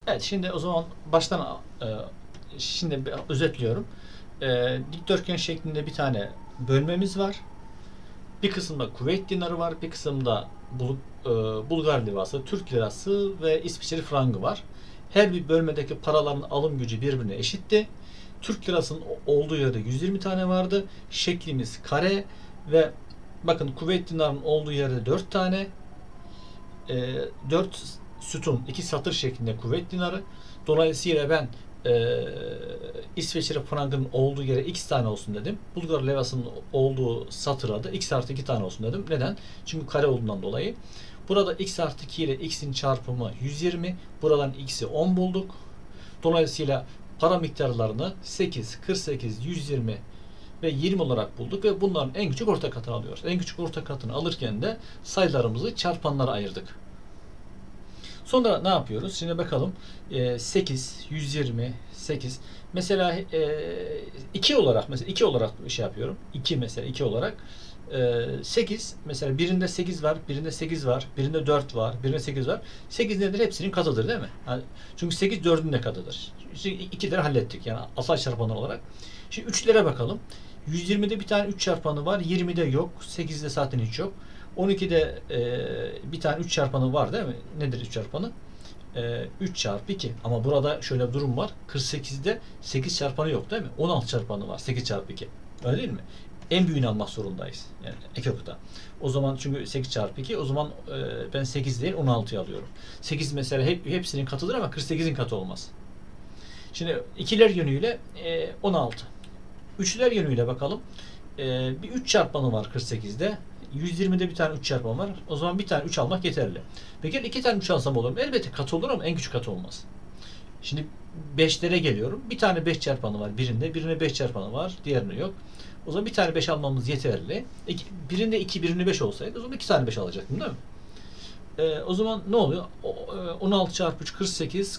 Evet, şimdi o zaman baştan şimdi özetliyorum. Dikdörtgen şeklinde bir tane bölmemiz var. Bir kısımda Kuveyt dinarı var, bir kısımda Bulgar lirası, Türk lirası ve İsviçre frangı var. Her bir bölmedeki paraların alım gücü birbirine eşitti. Türk lirasının olduğu yerde 120 tane vardı. Şeklimiz kare ve bakın Kuveyt dinarının olduğu yerde 4 tane. 4 sütun, 2 satır şeklinde Kuveyt dinarı. Dolayısıyla ben İsviçre frangının olduğu yere x tane olsun dedim. Bulgar levasının olduğu satıra da x artı 2 tane olsun dedim. Neden? Çünkü kare olduğundan dolayı. Burada x artı 2 ile x'in çarpımı 120. Buradan x'i 10 bulduk. Dolayısıyla para miktarlarını 8, 48, 120 ve 20 olarak bulduk ve bunların en küçük ortak katını alıyoruz. En küçük ortak katını alırken de sayılarımızı çarpanlara ayırdık. Sonra ne yapıyoruz? Şimdi bakalım. 8, 120, 8. Mesela 2 olarak mesela 2 olarak şey yapıyorum. 2 mesela 2 olarak 8 mesela birinde 8 var, birinde 8 var, birinde 4 var, birinde 8 var. 8 nedir? Hepsinin katıdır değil mi? Yani çünkü 8 4'ün de katıdır. Şimdi 2'leri hallettik yani asal çarpanlar olarak. Şimdi 3'lere bakalım. 120'de bir tane 3 çarpanı var, 20'de yok, 8'de zaten hiç yok. 12'de bir tane 3 çarpanı var değil mi? Nedir 3 çarpanı? 3 çarpı 2. Ama burada şöyle bir durum var. 48'de 8 çarpanı yok değil mi? 16 çarpanı var. 8 çarpı 2. Öyle değil mi? En büyüğünü almak zorundayız. Yani ekokta. O zaman çünkü 8 çarpı 2. O zaman ben 8 değil 16'yı alıyorum. 8 mesela hepsinin katıdır ama 48'in katı olmaz. Şimdi ikiler yönüyle 16. Üçler yönüyle bakalım. Bir 3 çarpanı var 48'de. 120'de bir tane 3 çarpanı var. O zaman bir tane 3 almak yeterli. Peki 2 tane 3 alsam olur mu? Elbette katı olur ama en küçük katı olmaz. Şimdi 5'lere geliyorum. Bir tane 5 çarpanı var birinde. Birine 5 çarpanı var. Diğerinde yok. O zaman bir tane 5 almamız yeterli. Birinde 2, birinde 5 olsaydı o zaman 2 tane 5 alacaktım değil mi? O zaman ne oluyor? 16 çarpı 3 48,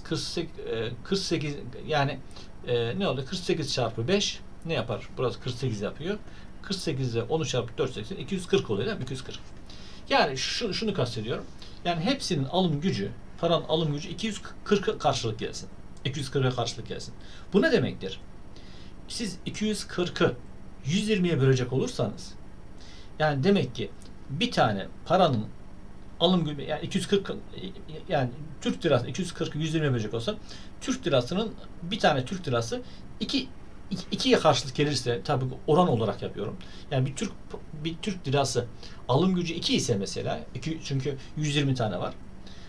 48 yani ne oluyor? 48 çarpı 5 ne yapar? Burası 48 yapıyor. 48'de 10'u çarpı 4 80 240 oluyor değil mi? 240. Yani şunu kastediyorum. Yani hepsinin alım gücü, paranın alım gücü 240'a karşılık gelsin. 240'a karşılık gelsin. Bu ne demektir? Siz 240'ı 120'ye bölecek olursanız yani demek ki bir tane paranın alım gücü yani 240 yani Türk lirası 240'ı 120'ye bölecek olsa Türk lirasının bir tane Türk lirası 2'ye karşılık gelirse tabii oran olarak yapıyorum. Yani bir Türk lirası alım gücü 2 ise mesela çünkü 120 tane var.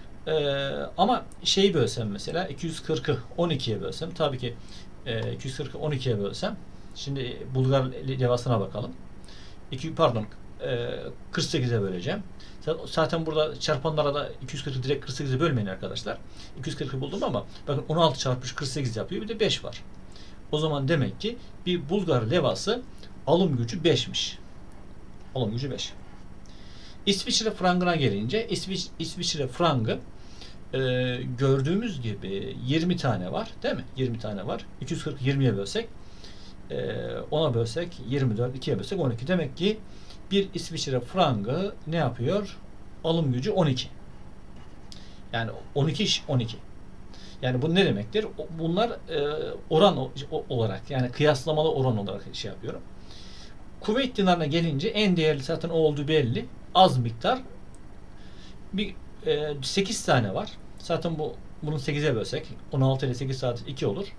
Ama şeyi bölsem mesela 240'ı 12'ye bölsem tabii ki 240'ı 12'ye bölsem şimdi Bulgar levasına bakalım. 48'e böleceğim. Zaten burada çarpanlara da 240'ı direkt 48'e bölmeyin arkadaşlar. 240'ı buldum ama bakın 16 çarpı 3 48 yapıyor. Bir de 5 var. O zaman demek ki bir Bulgar levası alım gücü 5'miş. Alım gücü 5. İsviçre frangına gelince İsviçre frangı gördüğümüz gibi 20 tane var. Değil mi? 20 tane var. 240 20'ye bölsek 10'a bölsek 24, 2'ye bölsek 12. Demek ki bir İsviçre frangı ne yapıyor? Alım gücü 12. Yani 12. Yani bu ne demektir? Bunlar oran olarak yani kıyaslamalı oran olarak şey yapıyorum. Kuveyt dinarına gelince en değerli zaten olduğu belli. Az miktar. Bir 8 tane var. Zaten bunu 8'e bölsek 16 ile 8 saat 2 olur.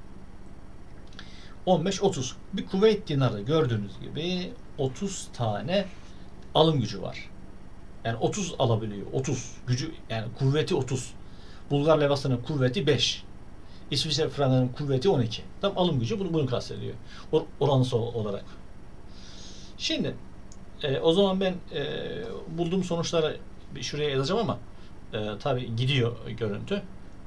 15 30. Bir Kuveyt dinarı gördüğünüz gibi 30 tane alım gücü var. Yani 30 alabiliyor. 30 gücü yani kuvveti 30. Bulgar levasının kuvveti 5. İsviçre frangının kuvveti 12. Tam alım gücü bunu kastediyor. Oransal olarak. Şimdi o zaman ben bulduğum sonuçları şuraya yazacağım ama tabi gidiyor görüntü.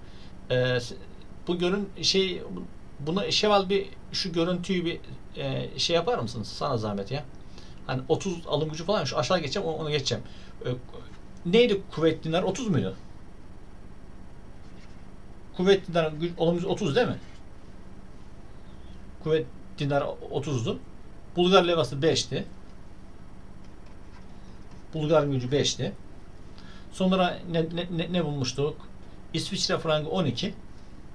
Bu buna Şeval bir şu görüntüyü bir şey yapar mısınız? Sana zahmet ya. Hani 30 alım gücü falan şu aşağı geçeceğim onu geçeceğim. Neydi Kuveyt dinar 30 muydu? Kuveyt dinar alım gücü 30 değil mi? Kuveyt dinar 30'du. Bulgar levası 5'ti. Bulgar gücü 5'ti. Sonra ne bulmuştuk? İsviçre frangı 12.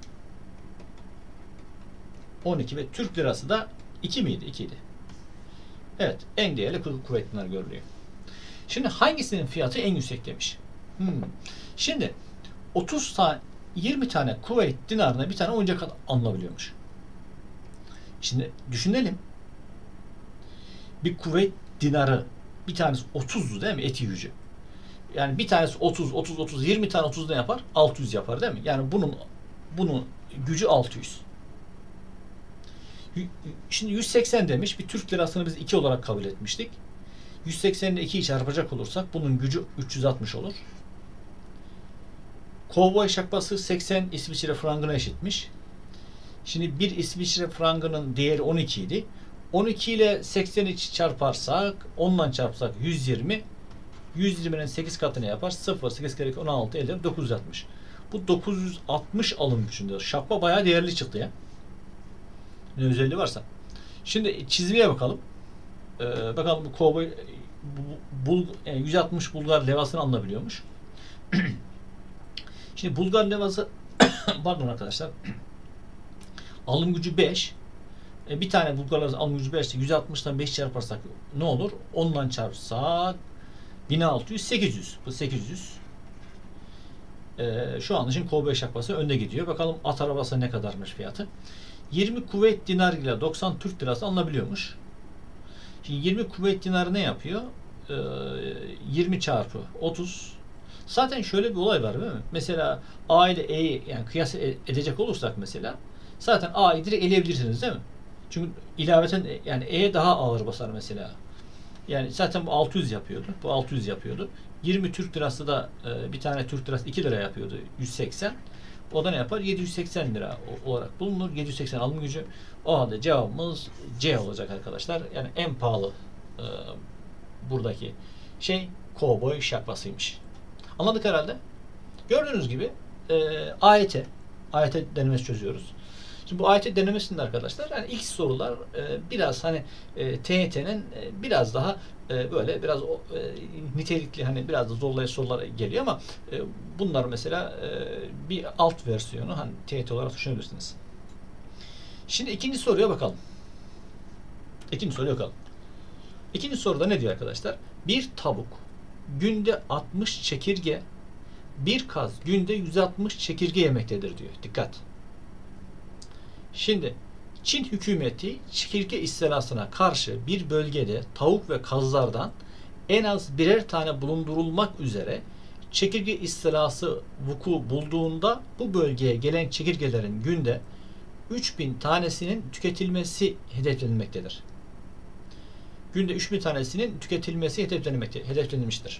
12 ve Türk lirası da 2 miydi? 2 idi. Evet. En değerli kuvvet dinarı görülüyor. Şimdi hangisinin fiyatı en yüksek demiş. Şimdi 20 tane Kuveyt dinarına bir tane oyuncak alınabiliyormuş. Şimdi düşünelim. Bir Kuveyt dinarı bir tanesi 30'du değil mi? Eti gücü. Yani bir tanesi 30 20 tane 30 ne yapar? 600 yapar değil mi? Yani bunun gücü 600. Şimdi 180 demiş. Bir Türk lirasını biz 2 olarak kabul etmiştik. 180 ile 2'yi çarpacak olursak bunun gücü 360 olur. Kovboy şapkası 80 İsviçre frangına eşitmiş. Şimdi bir İsviçre frangının değeri 12 idi. 12 ile 80'i çarparsak, 10'dan çarpsak 120. 120'nin 8 katını yapar. 0, 8 kere 16 eder. 960. Bu 960 alım gücünde. Şapka bayağı değerli çıktı ya. Ne özelliği varsa. Şimdi çizmeye bakalım. Bakalım bu kovboy 160 Bulgar levasını alınabiliyormuş. Şimdi Bulgar levası pardon arkadaşlar alım gücü 5. Bir tane Bulgar levası alım gücü 5'te 160'dan 5 çarparsak ne olur? 10'dan çarpsak 1600, 800. Bu 800. Şu an için kovboy şapkası önde gidiyor. Bakalım at arabası ne kadarmış fiyatı. 20 Kuveyt dinar ile 90 Türk lirası alınabiliyormuş. Şimdi 20 Kuveyt dinarı ne yapıyor? 20 çarpı 30. Zaten şöyle bir olay var değil mi? Mesela A ile E'yi yani kıyas edecek olursak mesela zaten A'yı direkt eleyebilirsiniz değil mi? Çünkü ilaveten yani E daha ağır basar mesela. Yani zaten bu 600 yapıyordu. Bu 600 yapıyordu. 20 Türk lirası da bir tane Türk lirası 2 lira yapıyordu. 180. O da ne yapar? 780 lira olarak bulunur. 780 alım gücü. O halde cevabımız C olacak arkadaşlar. Yani en pahalı buradaki şey kovboy şapkasıymış. Anladık herhalde. Gördüğünüz gibi AYT denemesi çözüyoruz. Şimdi bu AYT denemesinde arkadaşlar yani ilk sorular biraz hani TYT'nin biraz daha böyle biraz nitelikli hani biraz da zorlayıcı sorular geliyor ama bunlar mesela bir alt versiyonu hani TYT olarak düşünebilirsiniz. Şimdi ikinci soruya bakalım. İkinci soruda ne diyor arkadaşlar? Bir tavuk günde 60 çekirge, bir kaz günde 160 çekirge yemektedir diyor. Dikkat. Şimdi Çin hükümeti çekirge istilasına karşı bir bölgede tavuk ve kazlardan en az birer tane bulundurulmak üzere çekirge istilası vuku bulduğunda bu bölgeye gelen çekirgelerin günde 3000 tanesinin tüketilmesi hedeflenmektedir. Günde 3000 tanesinin tüketilmesi hedeflenmiştir.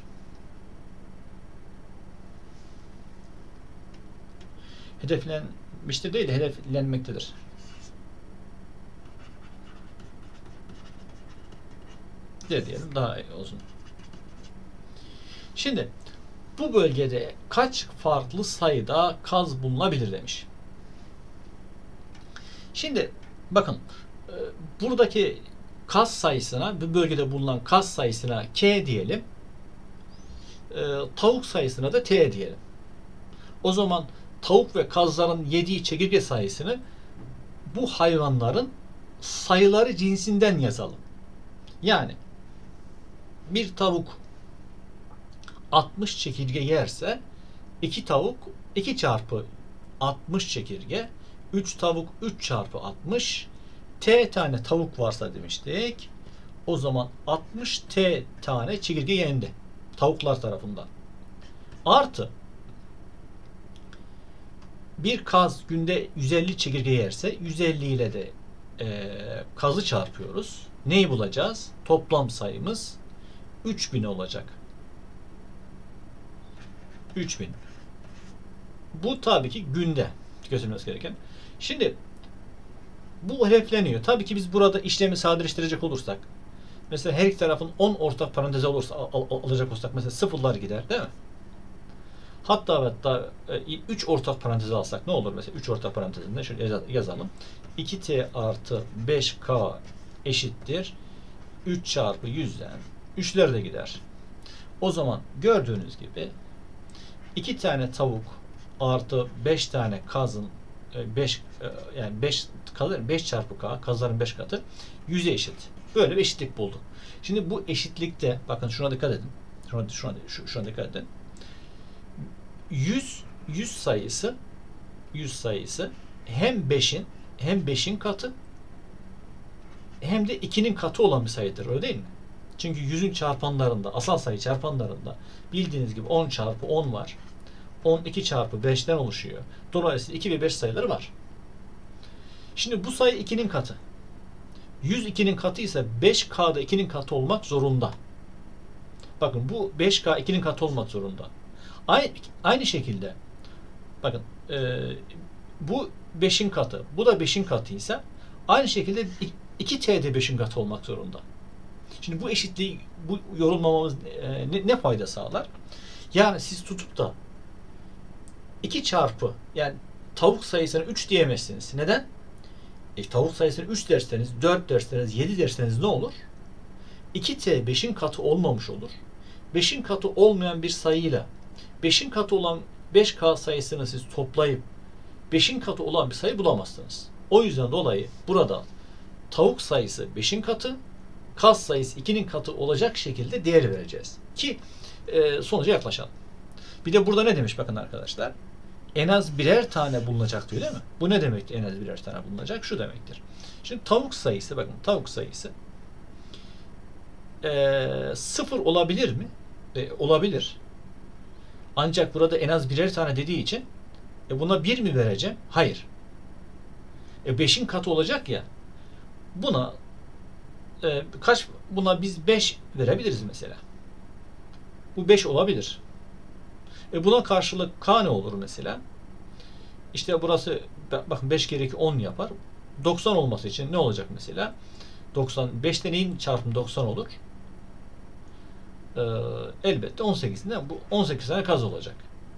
Hedeflenmiştir değil de hedeflenmektedir. Diyelim daha iyi olsun. Şimdi bu bölgede kaç farklı sayıda kaz bulunabilir demiş. Şimdi bakın buradaki kaz sayısına, bu bölgede bulunan kaz sayısına K diyelim. Tavuk sayısına da T diyelim. O zaman tavuk ve kazların yediği çekirge sayısını bu hayvanların sayıları cinsinden yazalım. Yani bir tavuk 60 çekirge yerse 2 tavuk 2 çarpı 60 çekirge, 3 tavuk 3 çarpı 60, T tane tavuk varsa demiştik. O zaman 60 T tane çekirge yendi tavuklar tarafından. Artı bir kaz günde 150 çekirge yerse 150 ile de kazı çarpıyoruz. Neyi bulacağız? Toplam sayımız 3000 olacak. 3000. Bu tabii ki günde tüketilmesi gereken. Şimdi bu hedefleniyor. Tabii ki biz burada işlemi sadeleştirecek olursak mesela her iki tarafın 10 ortak parantezi alacak olsak mesela sıfırlar gider değil mi? Hatta 3 ortak parantezi alsak ne olur mesela 3 ortak parantezinde şöyle yazalım. 2t artı 5k eşittir 3 çarpı 100'den 3'ler de gider. O zaman gördüğünüz gibi 2 tane tavuk artı 5 tane kazın 5 yani 5 kalır 5 çarpı k kazların 5 katı 100'e eşit. Böyle bir eşitlik bulduk. Şimdi bu eşitlikte bakın şuna dikkat edin. Şuna dikkat edin. 100 sayısı hem 5'in katı hem de 2'nin katı olan bir sayıdır. Öyle değil mi? Çünkü 100'ün çarpanlarında, asal sayı çarpanlarında bildiğiniz gibi 10 çarpı 10 var. 12 çarpı 5'ten oluşuyor. Dolayısıyla 2 ve 5 sayıları var. Şimdi bu sayı 2'nin katı. 100 2'nin katı ise 5K da 2'nin katı olmak zorunda. Bakın bu 5K 2'nin katı olmak zorunda. Aynı şekilde bakın bu 5'in katı, bu da 5'in katı ise aynı şekilde 2T de 5'in katı olmak zorunda. Şimdi bu eşitliği bu yorulmamamız ne fayda sağlar? Yani siz tutup da 2 çarpı yani tavuk sayısını 3 diyemezsiniz. Neden? Tavuk sayısını 3 derseniz, 4 derseniz, 7 derseniz ne olur? 2T 5'in katı olmamış olur. 5'in katı olmayan bir sayıyla 5'in katı olan 5K sayısını siz toplayıp 5'in katı olan bir sayı bulamazsınız. O yüzden dolayı burada tavuk sayısı 5'in katı, kas sayısı 2'nin katı olacak şekilde değer vereceğiz. Ki sonuca yaklaşalım. Bir de burada ne demiş bakın arkadaşlar? En az birer tane bulunacak diyor değil mi? Bu ne demektir en az birer tane bulunacak? Şu demektir. Şimdi tavuk sayısı bakın tavuk sayısı 0 olabilir mi? Olabilir. Ancak burada en az birer tane dediği için buna 1 mi vereceğim? Hayır. 5'in katı olacak ya. Buna buna biz 5 verebiliriz mesela. Bu 5 olabilir. Buna karşılık k ne olur mesela? İşte burası bakın 5 kere 2 10 yapar. 90 olması için ne olacak mesela? 5'te neyin çarpımı 90 olur? Elbette 18'den bu 18 tane kaz olacak.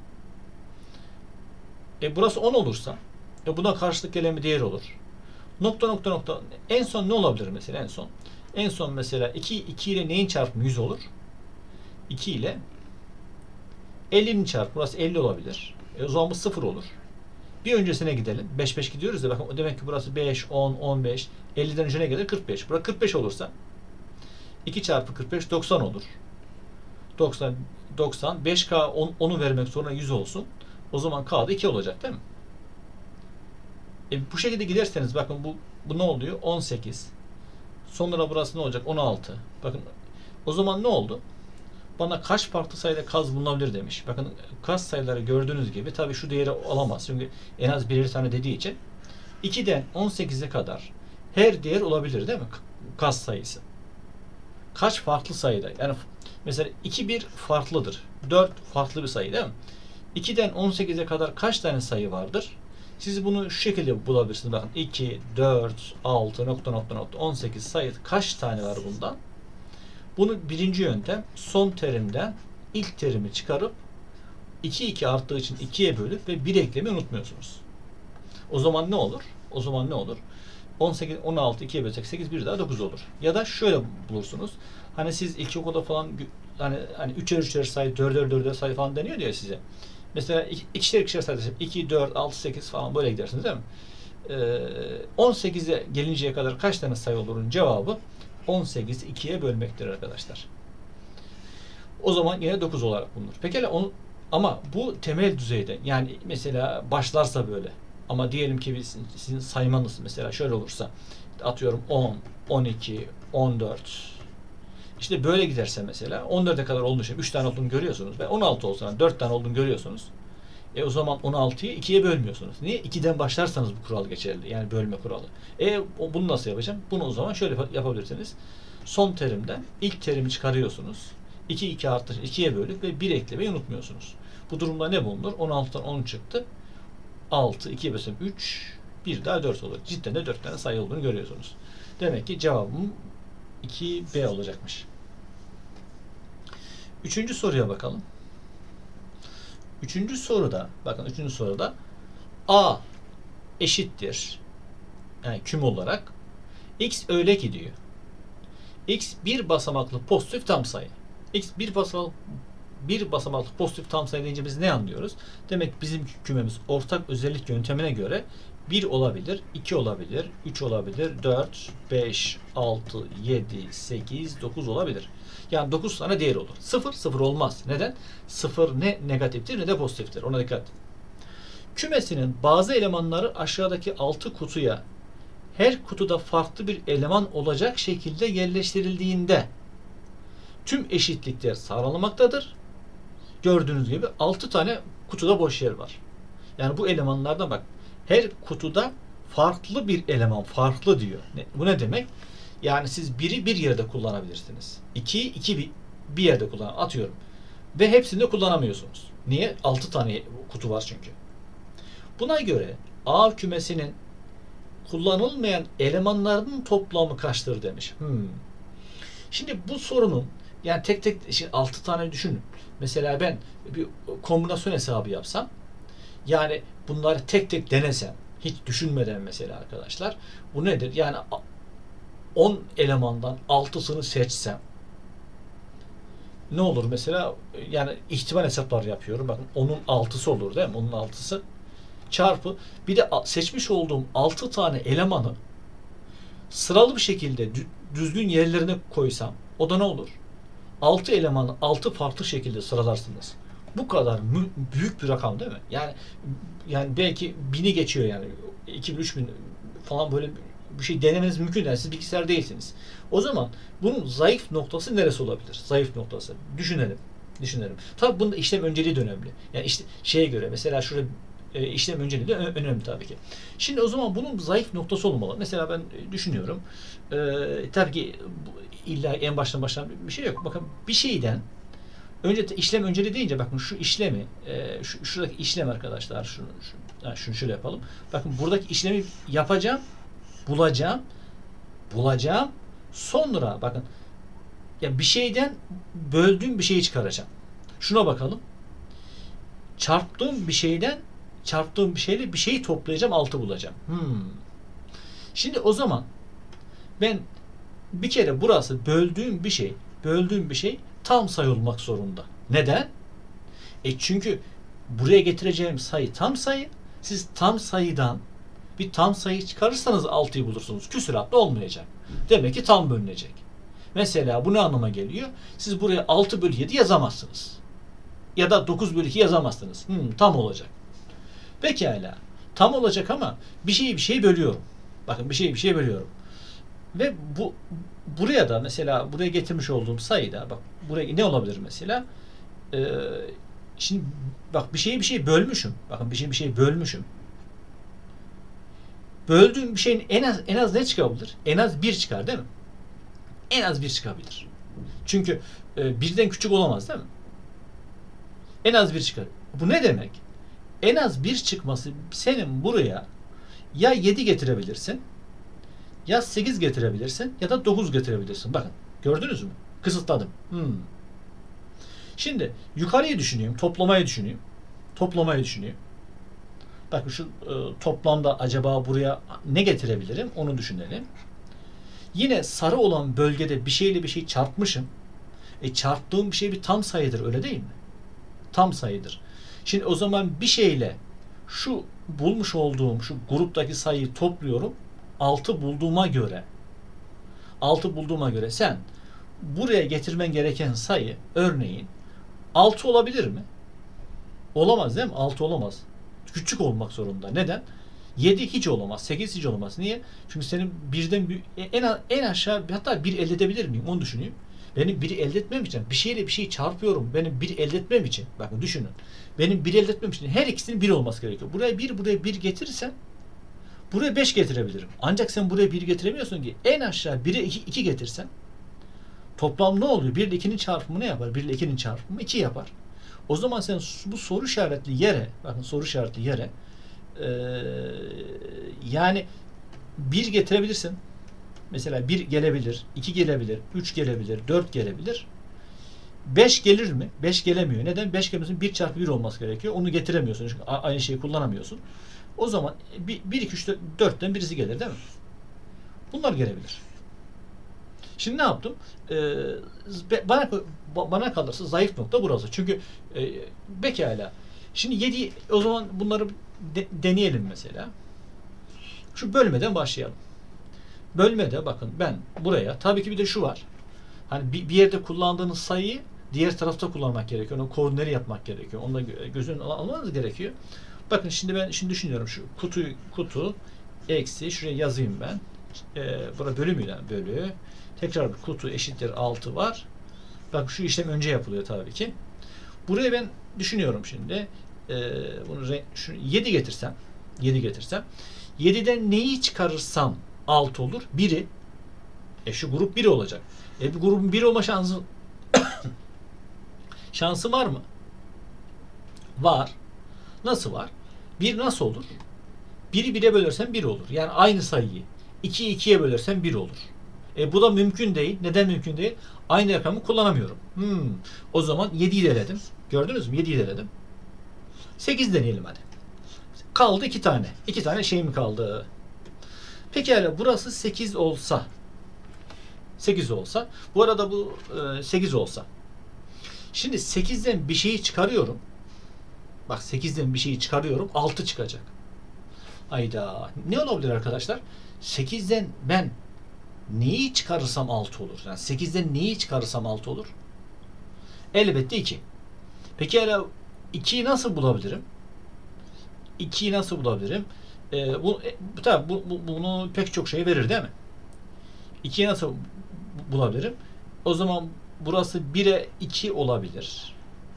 Burası 10 olursa buna karşılık gelen bir değer olur. Nokta en son ne olabilir mesela en son mesela 2 ile neyin çarpımı 100 olur? 2 ile 50'nin çarpımı burası 50 olabilir. O zaman bu 0 olur. Bir öncesine gidelim. 5 gidiyoruz ya bakın demek ki burası 5, 10, 15, 50'den önce ne gelir? 45. Burası 45 olursa 2 çarpı 45 90 olur. 90 5K 10'u vermek zorunda 100 olsun. O zaman K da 2 olacak değil mi? Bu şekilde giderseniz bakın bu ne oluyor? 18. Sonra burası ne olacak? 16. Bakın o zaman ne oldu? Bana kaç farklı sayıda kaz bulunabilir demiş. Bakın kaz sayıları gördüğünüz gibi tabii şu değeri alamaz. Çünkü en az birer tane dediği için 2'den 18'e kadar her değer olabilir değil mi? Kaz sayısı. Kaç farklı sayıda? Yani mesela 2 bir farklıdır. 4 farklı bir sayı değil mi? 2'den 18'e kadar kaç tane sayı vardır? Siz bunu şu şekilde bulabilirsiniz. Bakın 2, 4, 6, 18 sayı kaç tane var bundan? Bunu birinci yöntem son terimden ilk terimi çıkarıp 2 arttığı için 2'ye bölüp ve 1 eklemeyi unutmuyorsunuz. O zaman ne olur? 18, 16, 2'ye bölsek 8, 1 daha 9 olur. Ya da şöyle bulursunuz. Hani siz ilkokulda falan hani 3'er 3'er sayı, 4'er 4'er sayı falan deniyor diye size. Mesela ikişer sayı 2, 4, 6, 8 falan böyle gidersiniz değil mi? 18'e gelinceye kadar kaç tane sayı olurun cevabı 18'i 2'ye bölmektir arkadaşlar. O zaman yine 9 olarak bulunur. Pekala ama bu temel düzeyde yani mesela başlarsa böyle ama diyelim ki sizin saymanız mesela şöyle olursa atıyorum 10, 12, 14 işte böyle giderse mesela 14'e kadar olduğunu düşünün. 3 tane olduğunu görüyorsunuz ve 16 olsa 4 tane olduğunu görüyorsunuz. O zaman 16'yı 2'ye bölmüyorsunuz. Niye? 2'den başlarsanız bu kural geçerli. Yani bölme kuralı. Bunu nasıl yapacağım? Bunu o zaman şöyle yapabilirsiniz. Son terimden ilk terimi çıkarıyorsunuz. 2 artı 2'ye bölüp ve 1 eklemeyi unutmuyorsunuz. Bu durumda ne bulunur? 16'dan 10 çıktı. 6, 2'ye bölsem 3, 1 daha 4 olur. Cidden de 4 tane sayı olduğunu görüyorsunuz. Demek ki cevabım 2B olacakmış. Üçüncü soruya bakalım. Üçüncü soruda A eşittir yani küm olarak X öyle ki diyor. X bir basamaklı pozitif tam sayı. X bir basamaklı bir basamaklı pozitif tam sayı deyince biz ne anlıyoruz? Demek bizim kümemiz ortak özellik yöntemine göre 1 olabilir, 2 olabilir, 3 olabilir, 4, 5, 6, 7, 8, 9 olabilir. Yani 9 tane değer olur. 0, 0 olmaz. Neden? 0 ne negatiftir ne de pozitiftir. Ona dikkat. Kümesinin bazı elemanları aşağıdaki 6 kutuya her kutuda farklı bir eleman olacak şekilde yerleştirildiğinde tüm eşitlikler sağlanmaktadır. Gördüğünüz gibi 6 tane kutuda boş yer var. Yani bu elemanlardan bak, her kutuda farklı bir eleman, farklı diyor. Bu ne demek? Yani siz 1'i bir yerde kullanabilirsiniz. 2'yi bir yerde atıyorum. Ve hepsini de kullanamıyorsunuz. Niye? 6 tane kutu var çünkü. Buna göre A kümesinin kullanılmayan elemanlarının toplamı kaçtır demiş. Şimdi bu sorunun yani tek tek 6 tane düşünün. Mesela ben bir kombinasyon hesabı yapsam, yani bunları tek tek denesem, hiç düşünmeden mesela arkadaşlar, bu nedir? Yani 10 elemandan 6'sını seçsem ne olur mesela? Yani ihtimal hesapları yapıyorum. Bakın onun 6'sı olur değil mi? Onun 6'sı çarpı bir de seçmiş olduğum 6 tane elemanı sıralı bir şekilde düzgün yerlerine koysam o da ne olur? 6 elemanı 6 farklı şekilde sıralarsınız. Bu kadar büyük bir rakam değil mi? Yani belki 1000'i geçiyor yani. 2000 3000 falan böyle bir şey denemeniz mümkün değil. Siz bilgisayar değilsiniz. O zaman bunun zayıf noktası neresi olabilir? Zayıf noktası. Düşünelim. Tabii bunda işlem önceliği de önemli. Yani işte şeye göre mesela şurada işlem önceliği de önemli tabii ki. Şimdi o zaman bunun zayıf noktası olmalı. Mesela ben düşünüyorum. Tabii ki illa en baştan bir şey yok. Bakın bir şeyden önce işlem önceliği deyince bakın şu işlemi şuradaki işlem arkadaşlar şunu şöyle yapalım. Bakın buradaki işlemi yapacağım, bulacağım. Sonra bakın ya bir şeyden böldüğüm bir şeyi çıkaracağım. Şuna bakalım. Çarptığım bir şeyle bir şeyi toplayacağım, 6 bulacağım. Şimdi o zaman ben bir kere burası böldüğüm bir şey tam sayı olmak zorunda. Neden? Çünkü buraya getireceğim sayı tam sayı. Siz tam sayıdan bir tam sayı çıkarırsanız 6'yı bulursunuz. Küsuratlı olmayacak. Demek ki tam bölünecek. Mesela bu ne anlama geliyor? Siz buraya 6 bölü 7 yazamazsınız. Ya da 9 bölü 2 yazamazsınız. Tam olacak. Pekala. Tam olacak ama bir şeyi bölüyorum. Bakın bir şeyi bölüyorum. Ve buraya da mesela buraya getirmiş olduğum sayıda bak buraya ne olabilir mesela? Şimdi bak bir şeyi bölmüşüm. Bakın bir şeyi bölmüşüm. Böldüğüm bir şeyin en az ne çıkabilir? En az 1 çıkar değil mi? En az 1 çıkabilir. Çünkü birden küçük olamaz değil mi? En az 1 çıkar. Bu ne demek? En az 1 çıkması senin buraya ya 7 getirebilirsin, ya 8 getirebilirsin ya da 9 getirebilirsin. Bakın gördünüz mü? Kısıtladım. Şimdi yukarıyı düşüneyim, toplamayı düşüneyim. Bakın şu toplamda acaba buraya ne getirebilirim? Onu düşünelim. Yine sarı olan bölgede bir şeyle bir şey çarpmışım. Çarptığım bir şey bir tam sayıdır, öyle değil mi? Tam sayıdır. Şimdi o zaman bir şeyle şu bulmuş olduğum şu gruptaki sayıyı topluyorum. 6 bulduğuma göre sen buraya getirmen gereken sayı örneğin 6 olabilir mi? Olamaz değil mi? 6 olamaz. Küçük olmak zorunda. Neden? 7 hiç olamaz. 8 hiç olamaz. Niye? Çünkü senin birden en aşağı hatta 1 elde edebilir miyim? Onu düşüneyim. Benim 1'i elde etmem için bir şeyle bir şey çarpıyorum. Benim 1 elde etmem için bakın düşünün. Benim 1 elde etmem için her ikisinin 1 olması gerekiyor. Buraya 1 getirirsen buraya 5 getirebilirim. Ancak sen buraya 1 getiremiyorsun ki. En aşağı 1'e 2 getirsen toplam ne oluyor? 1 ile 2'nin çarpımı ne yapar? 1 ile 2'nin çarpımı 2 yapar. O zaman sen bu soru işaretli yere yani 1 getirebilirsin. Mesela 1 gelebilir, 2 gelebilir, 3 gelebilir, 4 gelebilir. 5 gelir mi? 5 gelemiyor. Neden? 5 gelmiyorsun. 1 çarpı 1 olması gerekiyor. Onu getiremiyorsun. Çünkü aynı şeyi kullanamıyorsun. O zaman 1, 2, 3, 4'ten birisi gelir değil mi? Bunlar gelebilir. Şimdi ne yaptım? Bana bana kalırsa zayıf nokta burası. Çünkü pekala. Şimdi 7, o zaman bunları deneyelim mesela. Şu bölmeden başlayalım. Bölmede bakın ben buraya, tabii ki bir de şu var. Hani bir yerde kullandığınız sayıyı diğer tarafta kullanmak gerekiyor. Onu koordineli yapmak gerekiyor. Onu da göz önüne almanız gerekiyor. Bakın şimdi ben düşünüyorum, şu kutu eksi, şuraya yazayım ben. Burada bölümüyle bölü. Tekrar bir kutu eşittir 6 var. Bak şu işlem önce yapılıyor tabii ki. Buraya ben düşünüyorum şimdi. Bunu 7 getirsem 7'den neyi çıkarırsam 6 olur? 1'i. Şu grup 1 olacak. Bir grubun 1 olma şansı var mı? Var. Nasıl var? 1 nasıl olur? 1'i 1'e bölersen 1 olur. Yani aynı sayıyı 2'yi 2'ye bölersen 1 olur. Bu da mümkün değil. Neden mümkün değil? Aynı rakamı kullanamıyorum. O zaman 7'yi de eledim. Gördünüz mü? 7'yi de eledim. 8 deneyelim hadi. Kaldı 2 tane. 2 tane şey mi kaldı? Pekala, burası 8 olsa. 8 olsa. Bu arada bu 8 olsa. Şimdi 8'den bir şeyi çıkarıyorum. Bak 8'den bir şeyi çıkarıyorum. 6 çıkacak. Hayda. Ne olabilir arkadaşlar? 8'den ben neyi çıkarırsam 6 olur. Yani 8'den neyi çıkarırsam 6 olur? Elbette 2. Peki hala 2'yi nasıl bulabilirim? 2'yi nasıl bulabilirim? Tabii bunu pek çok şey verir değil mi? 2'yi nasıl bulabilirim? O zaman burası 1'e 2 olabilir.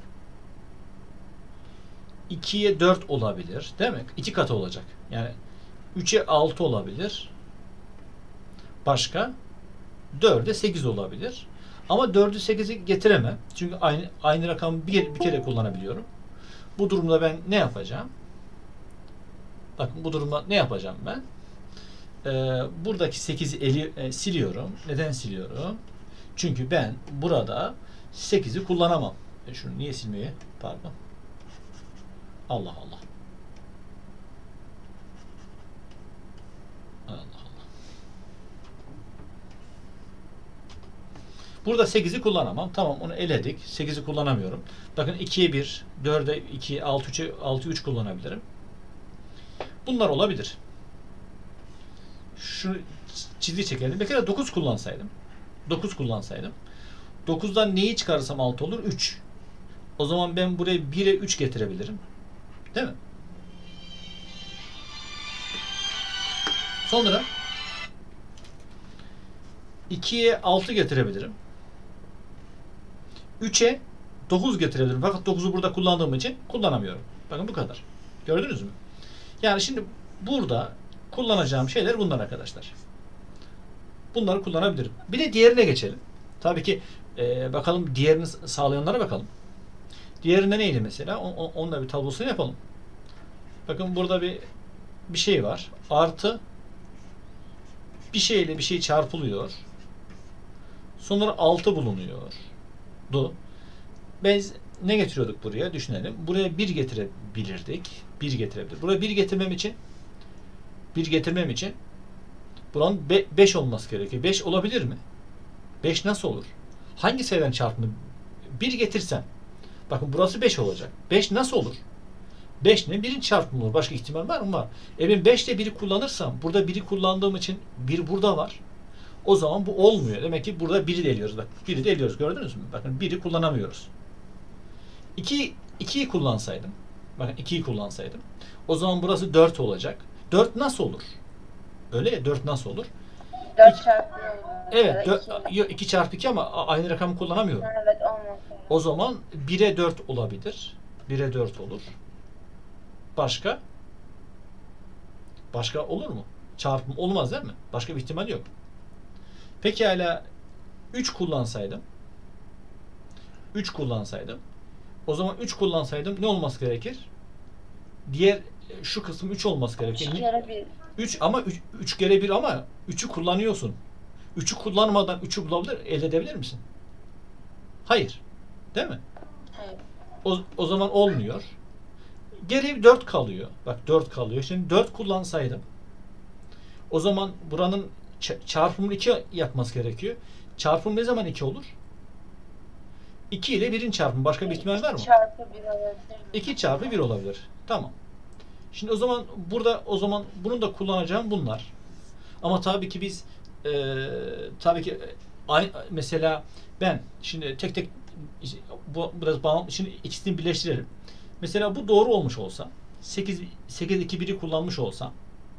2'ye 4 olabilir. Değil mi? 2 katı olacak. Yani 3'e 6 olabilir. Başka? 4'e 8 olabilir. Ama 4'ü 8'i getiremem. Çünkü aynı rakamı bir kere kullanabiliyorum. Bu durumda ben ne yapacağım? Bakın bu durumda ne yapacağım ben? Buradaki 8'i siliyorum. Neden siliyorum? Çünkü ben burada 8'i kullanamam. Şunu niye silmiyor? Pardon. Allah Allah. Allah Allah. Burada 8'i kullanamam. Tamam, onu eledik. 8'i kullanamıyorum. Bakın 2'ye 1, 4'e 2, 6'ya 3 kullanabilirim. Bunlar olabilir. Şu çizgi çekelim. Bir kere 9 kullansaydım. 9'dan neyi çıkarırsam 6 olur? 3. O zaman ben buraya 1'e 3 getirebilirim. Değil mi? Sonra 2'ye 6 getirebilirim. 3'e 9 getirebilirim. Fakat 9'u burada kullandığım için kullanamıyorum. Bakın bu kadar. Gördünüz mü? Yani şimdi burada kullanacağım şeyler bunlar arkadaşlar. Bunları kullanabilirim. Bir de diğerine geçelim. Tabii ki bakalım diğerini sağlayanlara bakalım. Diğerinde neydi mesela? Onunla bir tablosunu yapalım. Bakın burada bir şey var. Artı bir şeyle bir şey çarpılıyor. Sonra 6 bulunuyor. Biz ne getiriyorduk buraya? Düşünelim. Buraya 1 getirebilirdik. 1 getirebilir. Buraya 1 getirmem için buranın 5 olması gerekiyor. 5 olabilir mi? 5 nasıl olur? Hangi sayıdan çarpımı 1 getirsem? Bakın burası 5 olacak. 5 nasıl olur? 5 ne? 1'in çarpımı olur. Başka ihtimal var mı? Var. Ben 5 ile 1'i kullanırsam, burada 1'i kullandığım için 1 burada var. O zaman bu olmuyor. Demek ki burada 1'i de eliyoruz. Bak 1'i de eliyoruz. Gördünüz mü? Bakın 1'i kullanamıyoruz. 2'yi kullansaydım. Bakın 2'yi kullansaydım. O zaman burası 4 olacak. 4 nasıl olur? Öyle ya, 4 nasıl olur? 4 çarpı evet, 2 çarpı 2 ama aynı rakamı kullanamıyorum. Evet, olmaz. O zaman 1'e 4 olabilir. 1'e 4 olur. Başka? Başka olur mu? Çarpım olmaz değil mi? Başka bir ihtimal yok. Pekala 3 kullansaydım. O zaman 3 kullansaydım ne olması gerekir? Diğer şu kısım 3 olması gerekir. 3 kere 1. 3 ama 3 kere 1 ama 3'ü kullanıyorsun. 3'ü kullanmadan 3'ü elde edebilir misin? Hayır. Değil mi? Hayır. O zaman olmuyor. Geriye 4 kalıyor. Bak 4 kalıyor. Şimdi 4 kullansaydım o zaman buranın çarpımını 2 yapması gerekiyor. çarpım ne zaman 2 olur? 2 ile 1'in çarpımı. Başka bir ihtimal var mı? 2 çarpı 1 olabilir. 2 çarpı 1 olabilir. Tamam. Şimdi o zaman burada bunu da kullanacağım bunlar. Ama tabii ki biz tabii ki mesela ben şimdi tek tek bu biraz bağımlı. Şimdi ikisini birleştirelim. Mesela bu doğru olmuş olsa 8 2 1'i kullanmış olsam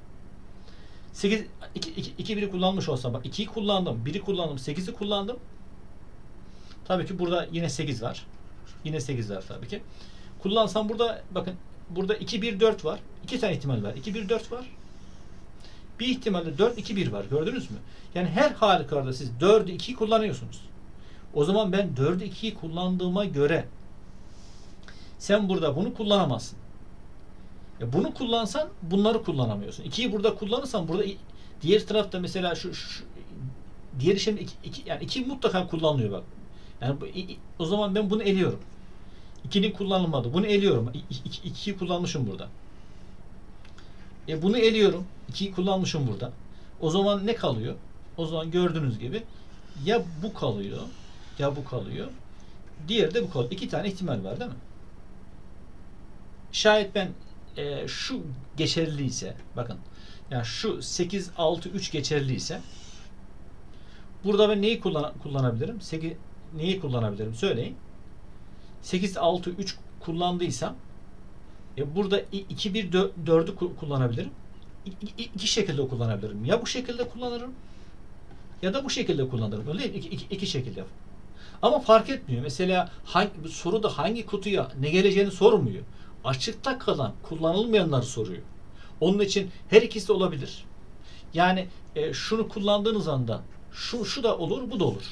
8 2 1'i kullanmış olsam bak 2'yi kullandım, 1'i kullandım, 8'i kullandım. Tabii ki burada yine 8 var. Yine 8 var tabii ki. Kullansam burada bakın burada 2 1 4 var. 2 tane ihtimal var. 2 1 4 var. Bir ihtimalle 4 2 1 var. Gördünüz mü? Yani her halükarda siz 4'ü 2'yi kullanıyorsunuz. O zaman ben 4'ü 2'yi kullandığıma göre sen burada bunu kullanamazsın. Bunu kullansan bunları kullanamıyorsun. 2'yi burada kullanırsan burada diğer tarafta mesela şu diğer işlem yani 2 mutlaka kullanılıyor bak. Yani o zaman ben bunu eliyorum. 2'nin kullanılmadı. Bunu eliyorum. 2'yi kullanmışım burada. Bunu eliyorum. 2'yi kullanmışım burada. O zaman ne kalıyor? O zaman gördüğünüz gibi ya bu kalıyor ya bu kalıyor. Diğeri de bu kalıyor. 2 tane ihtimal var değil mi? Şayet ben şu geçerliyse bakın yani şu 8 6 3 geçerliyse burada ben neyi kullanabilirim? Neyi kullanabilirim? Söyleyin. 8 6 3 kullandıysam burada 2 1 4'ü kullanabilirim. İki şekilde kullanabilirim. Ya bu şekilde kullanırım ya da bu şekilde kullanırım. Öyle değil mi? İki şekilde. Ama fark etmiyor. Mesela soruda hangi kutuya ne geleceğini sormuyor. Açıkta kalan, kullanılmayanları soruyor. Onun için her ikisi de olabilir. Yani şunu kullandığınız anda şu da olur, bu da olur.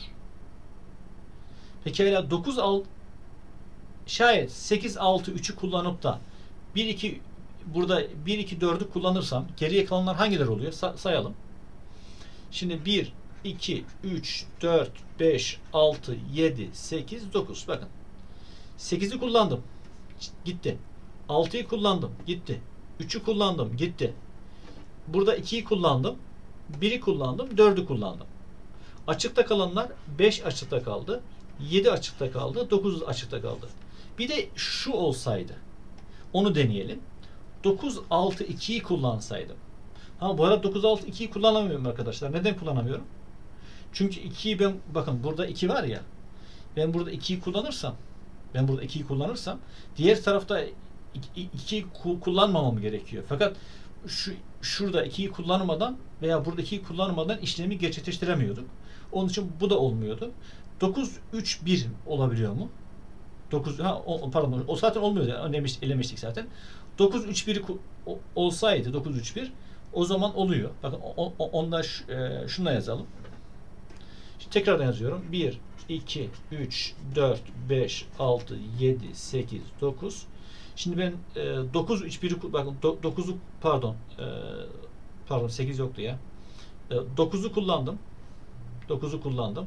Pekala 9 şayet 8 6 3'ü kullanıp da 1 2 burada 1 2 4'ü kullanırsam geriye kalanlar hangileri oluyor? Sayalım. Şimdi 1 2 3 4 5 6 7 8 9. Bakın. 8'i kullandım. Gitti. 6'yı kullandım. Gitti. 3'ü kullandım. Gitti. Burada 2'yi kullandım. 1'i kullandım. 4'ü kullandım. Açıkta kalanlar 5 açıkta kaldı. 7 açıkta kaldı. 9 açıkta kaldı. Bir de şu olsaydı. Onu deneyelim. 9 6 2'yi kullansaydım. Bu arada 9 6 2'yi kullanamıyorum arkadaşlar. Neden kullanamıyorum? Çünkü 2'yi ben bakın burada 2 var ya. Ben burada 2'yi kullanırsam diğer tarafta 2'yi kullanmamam gerekiyor. Fakat şurada 2'yi kullanmadan veya burada 2'yi kullanmadan işlemi gerçekleştiremiyorduk. Onun için bu da olmuyordu. 9 3 1 olabiliyor mu? 9 pardon o zaten olmuyordu. Elemiştik zaten. 9 3 1 olsaydı 9 3 1 o zaman oluyor. Bakın onda şunla yazalım. Şimdi tekrardan yazıyorum. 1 2 3 4 5 6 7 8 9. Şimdi ben 9 3 1'i bakın 9'u pardon 8 yoktu ya. 9'u kullandım. 9'u kullandım.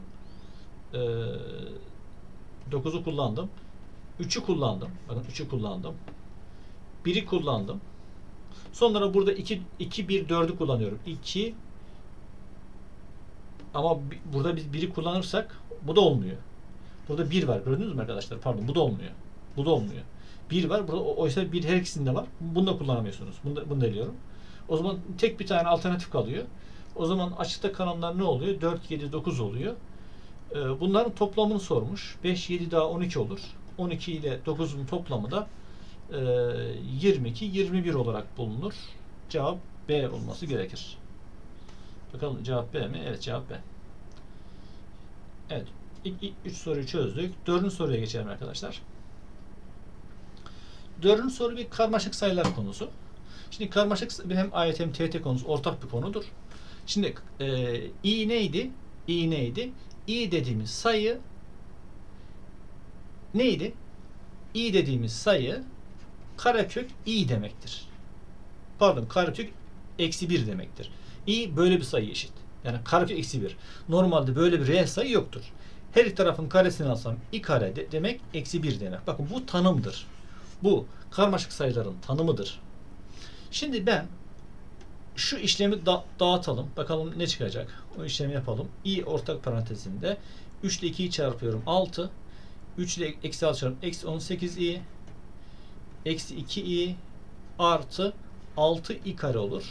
9'u kullandım. 3'ü kullandım. Bakın 3'ü kullandım. 1'i kullandım. Sonra burada 2 1 4'ü kullanıyorum. 2 ama burada biz 1'i kullanırsak bu da olmuyor. Burada 1 var. Gördünüz mü arkadaşlar? Pardon bu da olmuyor. Bu da olmuyor. 1 var. Burada oysa 1 her ikisinde var. Bunu da kullanamıyorsunuz. Bunu da eliyorum. O zaman tek bir tane alternatif kalıyor. O zaman açıkta kalanlar ne oluyor? 4 7 9 oluyor. Bunların toplamını sormuş. 5 7 daha 12 olur. 12 ile 9'un toplamı da 22 21 olarak bulunur. Cevap B olması gerekir. Bakalım cevap B mi? Evet cevap B. Evet. 3 soruyu çözdük. 4. soruya geçelim arkadaşlar. 4. soru bir karmaşık sayılar konusu. Şimdi karmaşık hem AYT hem TYT konusu ortak bir konudur. Şimdi i neydi? I neydi? I dediğimiz sayı neydi? I dediğimiz sayı karekök i demektir. Pardon karekök eksi 1 demektir. I böyle bir sayı eşit. Yani karekök eksi 1. Normalde böyle bir reel sayı yoktur. Her iki tarafın karesini alsam i kare demek eksi 1 demek. Bakın bu tanımdır. Bu karmaşık sayıların tanımıdır. Şimdi ben şu işlemi dağıtalım. Bakalım ne çıkacak. O işlemi yapalım. I ortak parantezinde 3 ile 2'yi çarpıyorum. 6. 3 ile eksi 6 çarpıyorum. Eksi 18i eksi 2i artı 6i kare olur.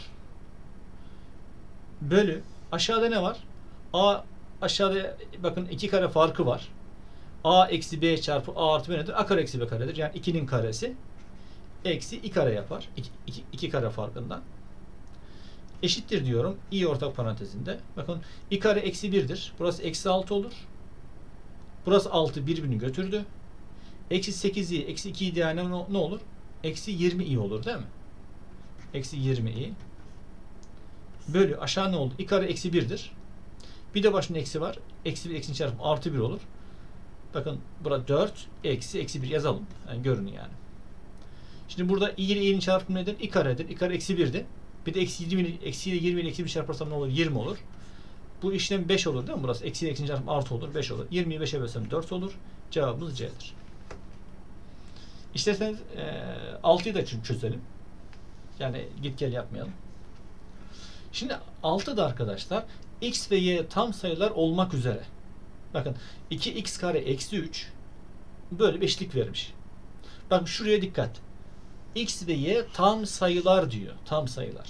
Bölü. Aşağıda ne var? A aşağıda bakın 2 kare farkı var. A eksi B çarpı A artı B nedir? A kare eksi B karedir. Yani 2'nin karesi eksi i kare yapar. 2 kare farkından. Eşittir diyorum. I ortak parantezinde. Bakın i kare eksi 1'dir. Burası eksi 6 olur. Burası 6 birbirini götürdü. Eksi 8i eksi 2i diye ne olur? Eksi 20i olur değil mi? Eksi 20i bölü aşağı ne oldu? I kare eksi 1'dir. Bir de başında eksi var. Eksi 1 eksi çarpı artı 1 olur. Bakın burada 4 eksi 1 yazalım. Yani görün yani. Şimdi burada i ile i'nin çarpımı nedir? I karedir. I kare eksi 1'di. Bir de eksi 20 ile 20 ile eksi 1 çarparsam ne olur? 20 olur. Bu işlem 5 olur değil mi? Burası eksi ile eksi çarpımı artı olur. 5 olur. 20'yi 5'e bölsem 4 olur. Cevabımız C'dir. İsterseniz 6'yı da çözelim. Yani git gel yapmayalım. Şimdi 6'da arkadaşlar x ve y tam sayılar olmak üzere. Bakın 2x kare eksi 3 böyle bir eşitlik vermiş. Bakın şuraya dikkat. X ve y tam sayılar diyor. Tam sayılar.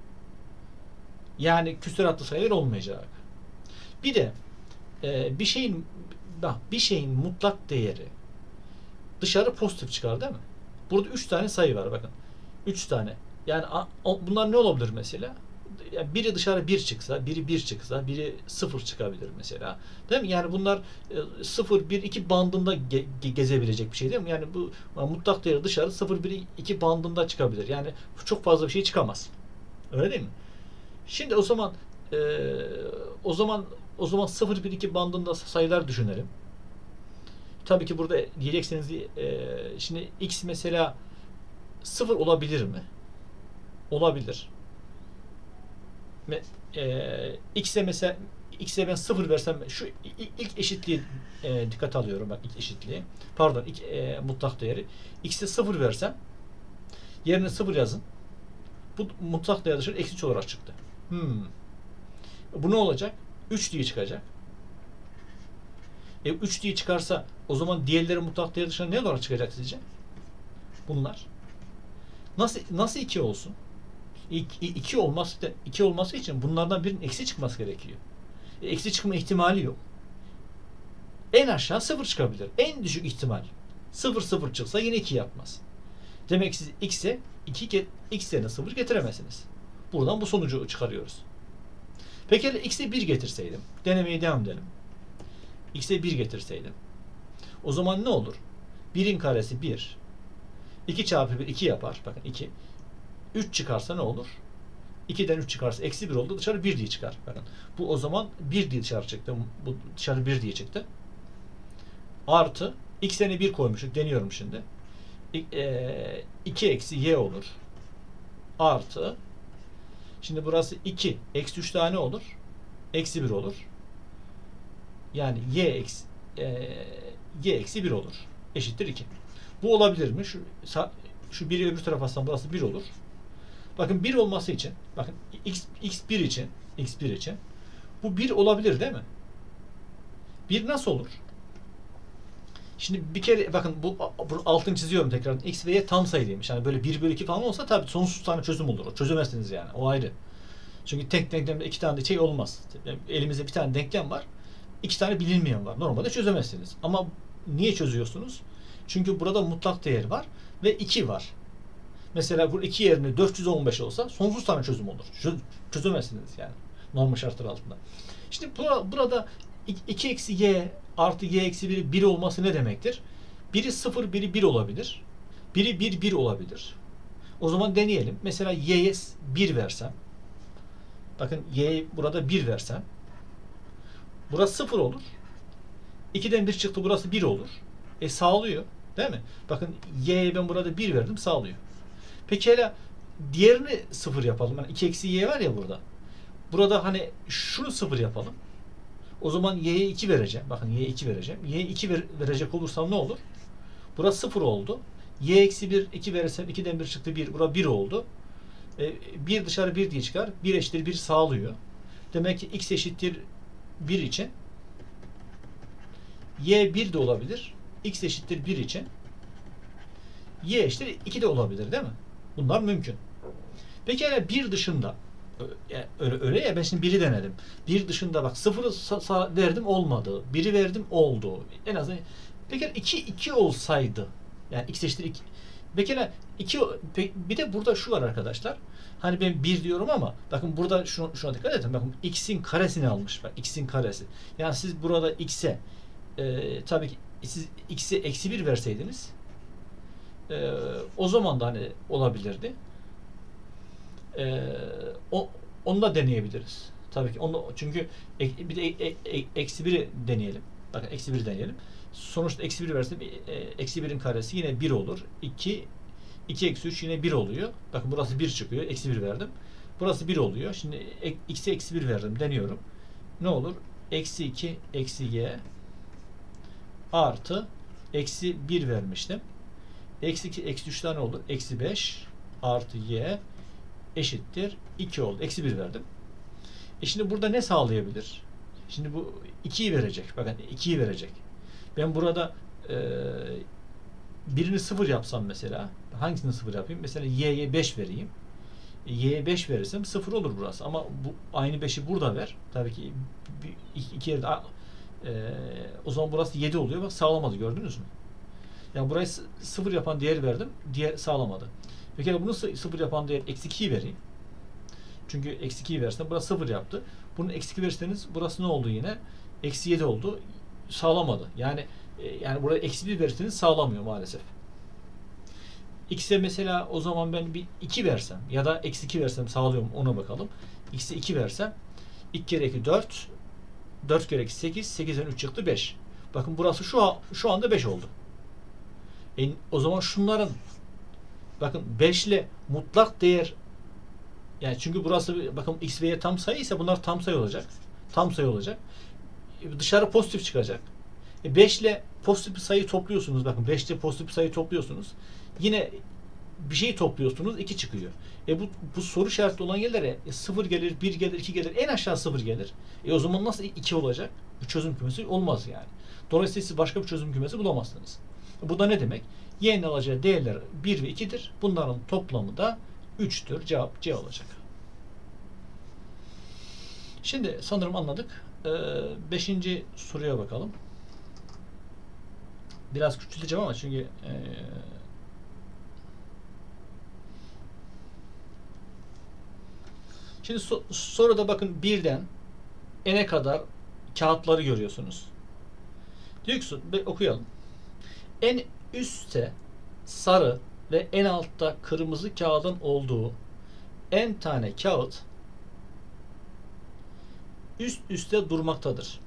Yani küsuratlı sayılar olmayacak. Bir de bir şeyin mutlak değeri dışarı pozitif çıkar değil mi? Burada 3 tane sayı var bakın. 3 tane. Yani bunlar ne olabilir mesela? Yani biri dışarı 1 çıksa, biri 1 çıksa, biri 0 çıkabilir mesela. Değil mi? Yani bunlar 0, 1, 2 bandında gezebilecek bir şey değil mi? Yani bu mutlak değeri dışarı 0, 1, 2 bandında çıkabilir. Yani çok fazla bir şey çıkamaz. Öyle değil mi? Şimdi o zaman 0, 1, 2 bandında sayılar düşünelim. Tabii ki burada diyeceksiniz şimdi x mesela 0 olabilir mi? Olabilir. X'e mesela X'e ben 0 versem şu ilk eşitliği dikkat alıyorum bak ilk eşitliği. Pardon ilk mutlak değeri. X'e 0 versem yerine 0 yazın. Bu mutlak değer dışarı eksi 3 olarak çıktı. Bu ne olacak? 3 diye çıkacak. 3 diye çıkarsa o zaman diğerleri mutlak değer dışarı ne olarak çıkacak sizce? Bunlar. Nasıl 2 olsun? 2 olması için bunlardan birinin eksi çıkması gerekiyor. Eksi çıkma ihtimali yok. En aşağı 0 çıkabilir. En düşük ihtimal 0 çıksa yine 2 yapmaz. Demek ki siz x'e x yerine 0 getiremezsiniz. Buradan bu sonucu çıkarıyoruz. Peki x'e 1 getirseydim. Denemeye devam edelim. X'e 1 getirseydim. O zaman ne olur? 1'in karesi 1. 2 çarpı 1 2 yapar. Bakın 2. 3 çıkarsa ne olur? 2'den 3 çıkarsa eksi 1 oldu. Dışarı 1 diye çıkar. Bakın. Bu o zaman 1 diye dışarı çıktı. Bu dışarı 1 diye çıktı. Artı x yerine 1 koymuşuz. Deniyorum şimdi. 2 eksi y olur. Artı şimdi burası 2. Eksi 3 tane olur. Eksi 1 olur. Yani y eksi 1 olur. Eşittir 2. Bu olabilir mi? Şu 1'i öbür tarafa atsam burası 1 olur. Bakın 1 olması için bakın x1 için bu 1 olabilir değil mi? 1 nasıl olur? Şimdi bir kere bakın bu altını çiziyorum tekrar. X ve y tam sayılıymış. Yani böyle 1 bölü 2 falan olsa tabii sonsuz tane çözüm olur. O çözemezsiniz yani. O ayrı. Çünkü tek denklemde 2 tane de şey olmaz. Elimizde bir tane denklem var. 2 tane bilinmeyen var. Normalde çözemezsiniz. Ama niye çözüyorsunuz? Çünkü burada mutlak değer var ve 2 var. Mesela bu 2 yerine 415 olsa sonsuz tane çözüm olur. Çözemezsiniz yani. Normal şartlar altında. Şimdi burada 2 eksi y artı y eksi 1 olması ne demektir? Biri 0, biri 1 olabilir. Biri 1 olabilir. O zaman deneyelim. Mesela y'ye 1 versem. Bakın y'ye burada 1 versem. Burası 0 olur. 2'den 1 çıktı. Burası 1 olur. Sağlıyor. Değil mi? Bakın y'ye ben burada 1 verdim. Sağlıyor. Peki hele diğerini 0 yapalım. Yani 2 eksi y var ya burada. Burada hani şunu 0 yapalım. O zaman y'ye 2 vereceğim. Bakın y'ye 2 vereceğim. Y'ye 2 verecek olursam ne olur? Burası 0 oldu. Y eksi 1 2 verirsem 2'den 1 çıktı 1. Burası 1 oldu. Bir dışarı 1 diye çıkar. 1 eşittir 1 sağlıyor. Demek ki x eşittir 1 için y 1 de olabilir. X eşittir 1 için y eşittir 2 de olabilir değil mi? Bunlar mümkün. Peki yani 1 dışında öyle ya ben şimdi 1'i denedim. 1 dışında bak 0'ı verdim olmadı. 1'i verdim oldu. En azından peki 2 olsaydı yani x eşittir 2. Peki 2 bir de burada şu var arkadaşlar. Hani ben 1 diyorum ama bakın burada şuna dikkat edin. Bakın x'in karesini almış. Bak x'in karesi. Yani siz burada x'e tabii ki siz x'e eksi 1 verseydiniz o zaman da hani olabilirdi. Onu da deneyebiliriz. Tabii ki onu çünkü bir de eksi 1'i deneyelim. Bakın eksi 1 deneyelim. Sonuçta eksi 1 versem eksi 1'in karesi yine 1 olur. 2 eksi 3 yine 1 oluyor. Bakın burası 1 çıkıyor. Eksi 1 verdim. Burası 1 oluyor. Şimdi x'e eksi 1 verdim. Deniyorum. Ne olur? Eksi 2 eksi y artı eksi 1 vermiştim. Eksi 2 eksi 3 tane olur. Eksi 5 artı y eşittir 2 oldu. Eksi 1 verdim. Şimdi burada ne sağlayabilir? Şimdi bu 2'yi verecek. Bakın 2'yi verecek. Ben burada birini 0 yapsam mesela hangisini 0 yapayım? Mesela y'ye 5 vereyim. Y'ye 5 verirsem 0 olur burası. Ama bu aynı 5'i burada ver. Tabii ki iki yerde o zaman burası 7 oluyor. Bak sağlamadı gördünüz mü? Yani burayı 0 yapan değeri verdim. Diğer sağlamadı. Peki bunu 0 yapan değer eksi 2'yi vereyim. Çünkü eksi 2'yi versem burası 0 yaptı. Bunu eksi 2 verirseniz burası ne oldu yine? Eksi 7 oldu. Sağlamadı. Yani buraya eksi 1 verirseniz sağlamıyor maalesef. X'e mesela o zaman ben bir 2 versem ya da eksi 2 versem sağlıyor mu ona bakalım. X'e 2 versem 2 kere 2 4 4 kere 2 8 8'den 3 çıktı 5. Bakın burası şu anda 5 oldu. O zaman şunların bakın 5 ile mutlak değer yani çünkü burası bakın x ve y tam sayı ise bunlar tam sayı olacak. Tam sayı olacak. Dışarı pozitif çıkacak. 5 ile pozitif bir sayı topluyorsunuz. Bakın 5 ile pozitif bir sayı topluyorsunuz. Yine bir şey topluyorsunuz 2 çıkıyor. Bu soru işaretli olan yerlere 0 gelir, 1 gelir, 2 gelir. En aşağı 0 gelir. O zaman nasıl 2 olacak? Bir çözüm kümesi olmaz yani. Dolayısıyla siz başka bir çözüm kümesi bulamazsınız. Bu da ne demek? Y'nin alacağı değerler 1 ve 2'dir. Bunların toplamı da 3'tür. Cevap C olacak. Şimdi sanırım anladık. 5. soruya bakalım. Biraz küçülteceğim ama çünkü şimdi soruda bakın birden n'e kadar kağıtları görüyorsunuz. Diyor ki okuyalım. En üstte sarı ve en altta kırmızı kağıdın olduğu n tane kağıt üst üste durmaktadır.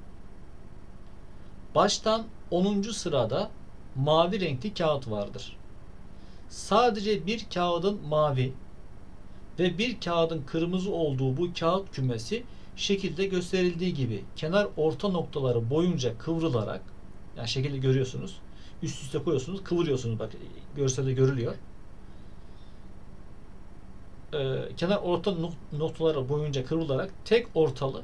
Baştan 10. sırada mavi renkli kağıt vardır. Sadece bir kağıdın mavi ve bir kağıdın kırmızı olduğu bu kağıt kümesi şekilde gösterildiği gibi kenar orta noktaları boyunca kıvrılarak yani şekilde görüyorsunuz. Üst üste koyuyorsunuz, kıvırıyorsunuz. Bak görselde görülüyor. Kenar orta noktaları boyunca kıvrılarak tek ortalı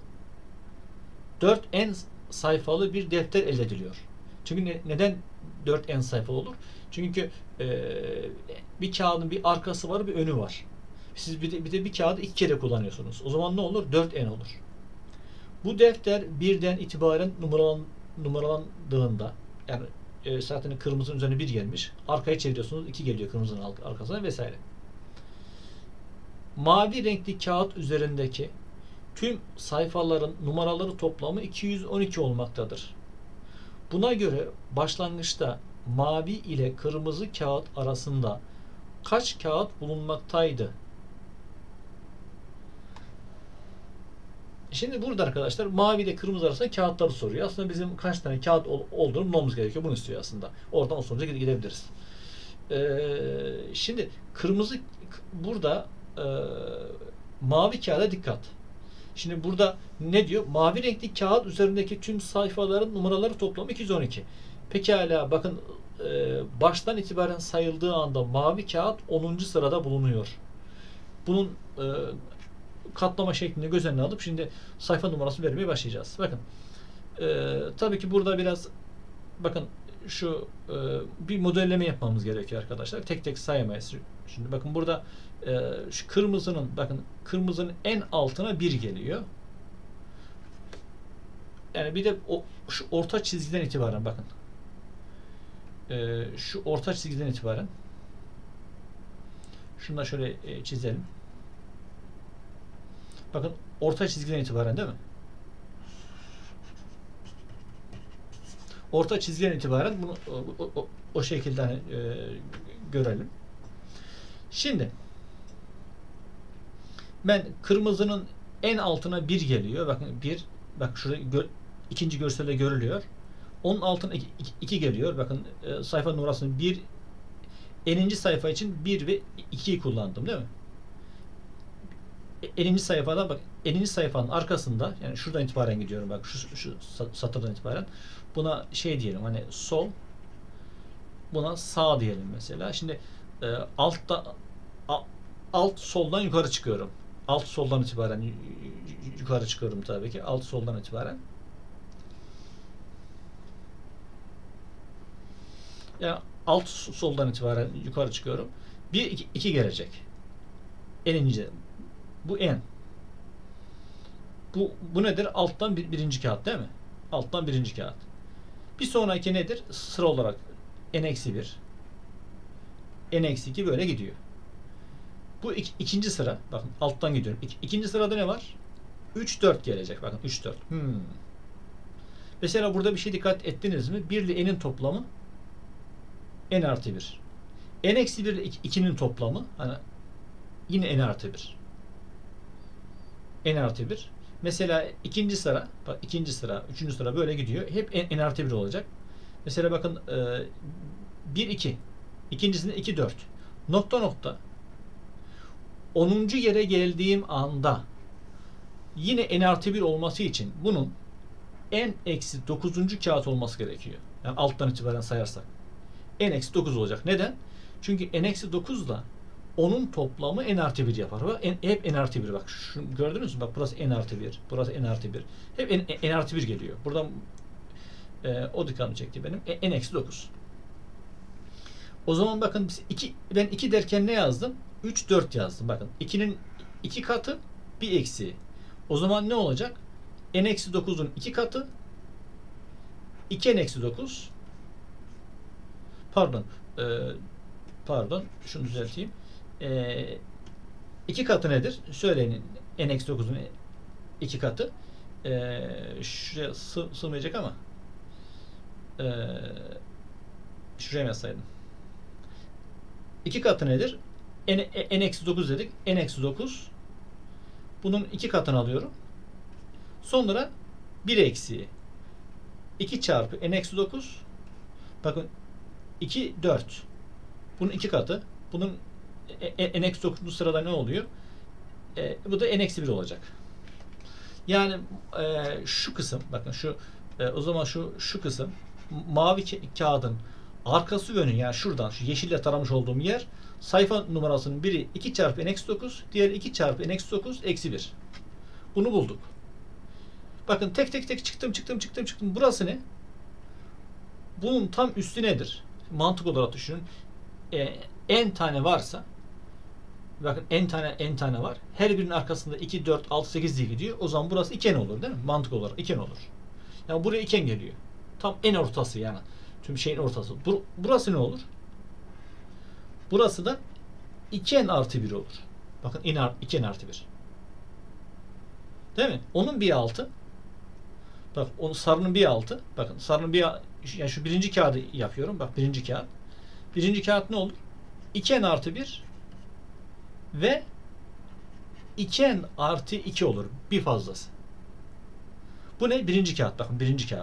4n sayfalı bir defter elde ediliyor. Çünkü neden 4n sayfalı olur? Çünkü bir kağıdın bir arkası var, bir önü var. Siz bir de bir kağıdı 2 kere kullanıyorsunuz. O zaman ne olur? 4n olur. Bu defter birden itibaren numaralandığında yani zaten kırmızının üzerine 1 gelmiş. Arkaya çeviriyorsunuz 2 geliyor kırmızının arkasına vesaire. Mavi renkli kağıt üzerindeki tüm sayfaların numaraları toplamı 212 olmaktadır. Buna göre başlangıçta mavi ile kırmızı kağıt arasında kaç kağıt bulunmaktaydı? Şimdi burada arkadaşlar mavi ile kırmızı arasında kağıtları soruyor. Aslında bizim kaç tane kağıt olduğunu bulmamız gerekiyor. Bunu istiyor aslında. Oradan o sonuca gidebiliriz. Şimdi kırmızı burada mavi kağıda dikkat. Şimdi burada ne diyor? Mavi renkli kağıt üzerindeki tüm sayfaların numaraları toplamı 212. Pekala bakın baştan itibaren sayıldığı anda mavi kağıt 10. sırada bulunuyor. Bunun katlama şeklini göz önüne alıp şimdi sayfa numarası vermeye başlayacağız. Bakın. Tabii ki burada biraz bakın şu bir modelleme yapmamız gerekiyor arkadaşlar. Tek tek sayamayız. Şimdi bakın burada şu kırmızının en altına 1 geliyor. Yani bir de şu orta çizgiden itibaren bakın. Şu orta çizgiden itibaren şunu da şöyle çizelim. Bakın orta çizgiden itibaren değil mi? Orta çizgiden itibaren bunu o şekilde hani, görelim. Şimdi ben kırmızının en altına 1 geliyor. Bakın 1, bak şurada ikinci görselde görülüyor. Onun altına 2 geliyor. Bakın sayfa numarasını 1, eninci sayfa için 1 ve 2'yi kullandım değil mi? Eninci sayfada bak, eninci sayfanın arkasında, yani şuradan itibaren gidiyorum, bak şu satırdan itibaren buna şey diyelim, hani sol, buna sağ diyelim mesela. Şimdi alt soldan yukarı çıkıyorum. Alt soldan itibaren yukarı çıkıyorum tabii ki. Alt soldan itibaren. Yani alt soldan itibaren yukarı çıkıyorum. 1 2 gelecek. En ince. Bu en. Bu nedir? Alttan birinci kağıt değil mi? Alttan birinci kağıt. Bir sonraki nedir? Sıra olarak n-1, n-2 böyle gidiyor. Bu ikinci sıra. Bakın alttan gidiyorum. İkinci sırada ne var? 3 4 gelecek. Bakın 3 4. Mesela burada bir şey dikkat ettiniz mi? 1 ile n'in toplamı n artı 1. n-1 ile 2'nin toplamı hani yine n artı 1. N artı 1. Mesela ikinci sıra, bak ikinci sıra, üçüncü sıra böyle gidiyor. Hep n artı 1 olacak. Mesela bakın 1 2. İkincisinde 2 4. Nokta nokta. 10. yere geldiğim anda yine n artı 1 olması için bunun n-9. kağıt olması gerekiyor. Yani alttan itibaren sayarsak. n-9 olacak. Neden? Çünkü n-9 ile onun toplamı n artı 1 yapar. Hep n artı 1. Bak şunu gördünüz mü? Bak burası n artı 1. Burası n artı 1. Hep n artı 1 geliyor. Buradan o dikkatimi çekti benim. n-9. O zaman bakın ben 2 derken ne yazdım? 3 4 yazdım. Bakın 2'nin 2 katı bir eksiği. O zaman ne olacak? n-9'un 2 katı 2n-9 pardon şunu düzelteyim. 2 katı nedir? Söyleyin. n-9'un 2 katı. Şuraya sığmayacak ama şuraya yazsaydım. 2 katı nedir? n-9 dedik. n-9 bunun 2 katını alıyorum. Sonra 1 eksiği 2 çarpı n-9 bakın 2 4 bunun 2 katı. Bunun n-9. sırada ne oluyor? Bu da n-1 olacak. Yani şu kısım bakın o zaman şu kısım mavi kağıdın arkası yönü, yani şuradan şu yeşille taramış olduğum yer, sayfa numarasının biri 2 çarpı n-9, diğeri 2 çarpı n-9 eksi 1. Bunu bulduk. Bakın tek tek çıktım. Burası ne? Bunun tam üstü nedir? Mantık olarak düşünün. N tane varsa, bakın n tane var. Her birinin arkasında 2, 4, 6, 8 diye gidiyor. O zaman burası 2n olur değil mi? Mantık olarak 2n olur. Yani buraya 2n geliyor. Tam en ortası yani. Tüm şeyin ortası. Burası ne olur? Burası da 2n artı 1 olur. Bakın 2n artı 1. Değil mi? Onun bir altı. Bak onun sarının bir altı. Bakın sarının yani şu birinci kağıdı yapıyorum. Bak birinci kağıt. Birinci kağıt ne olur? 2n artı 1 ve 2n artı 2 olur. Bir fazlası. Bu ne? Birinci kağıt. Bakın birinci kağıt.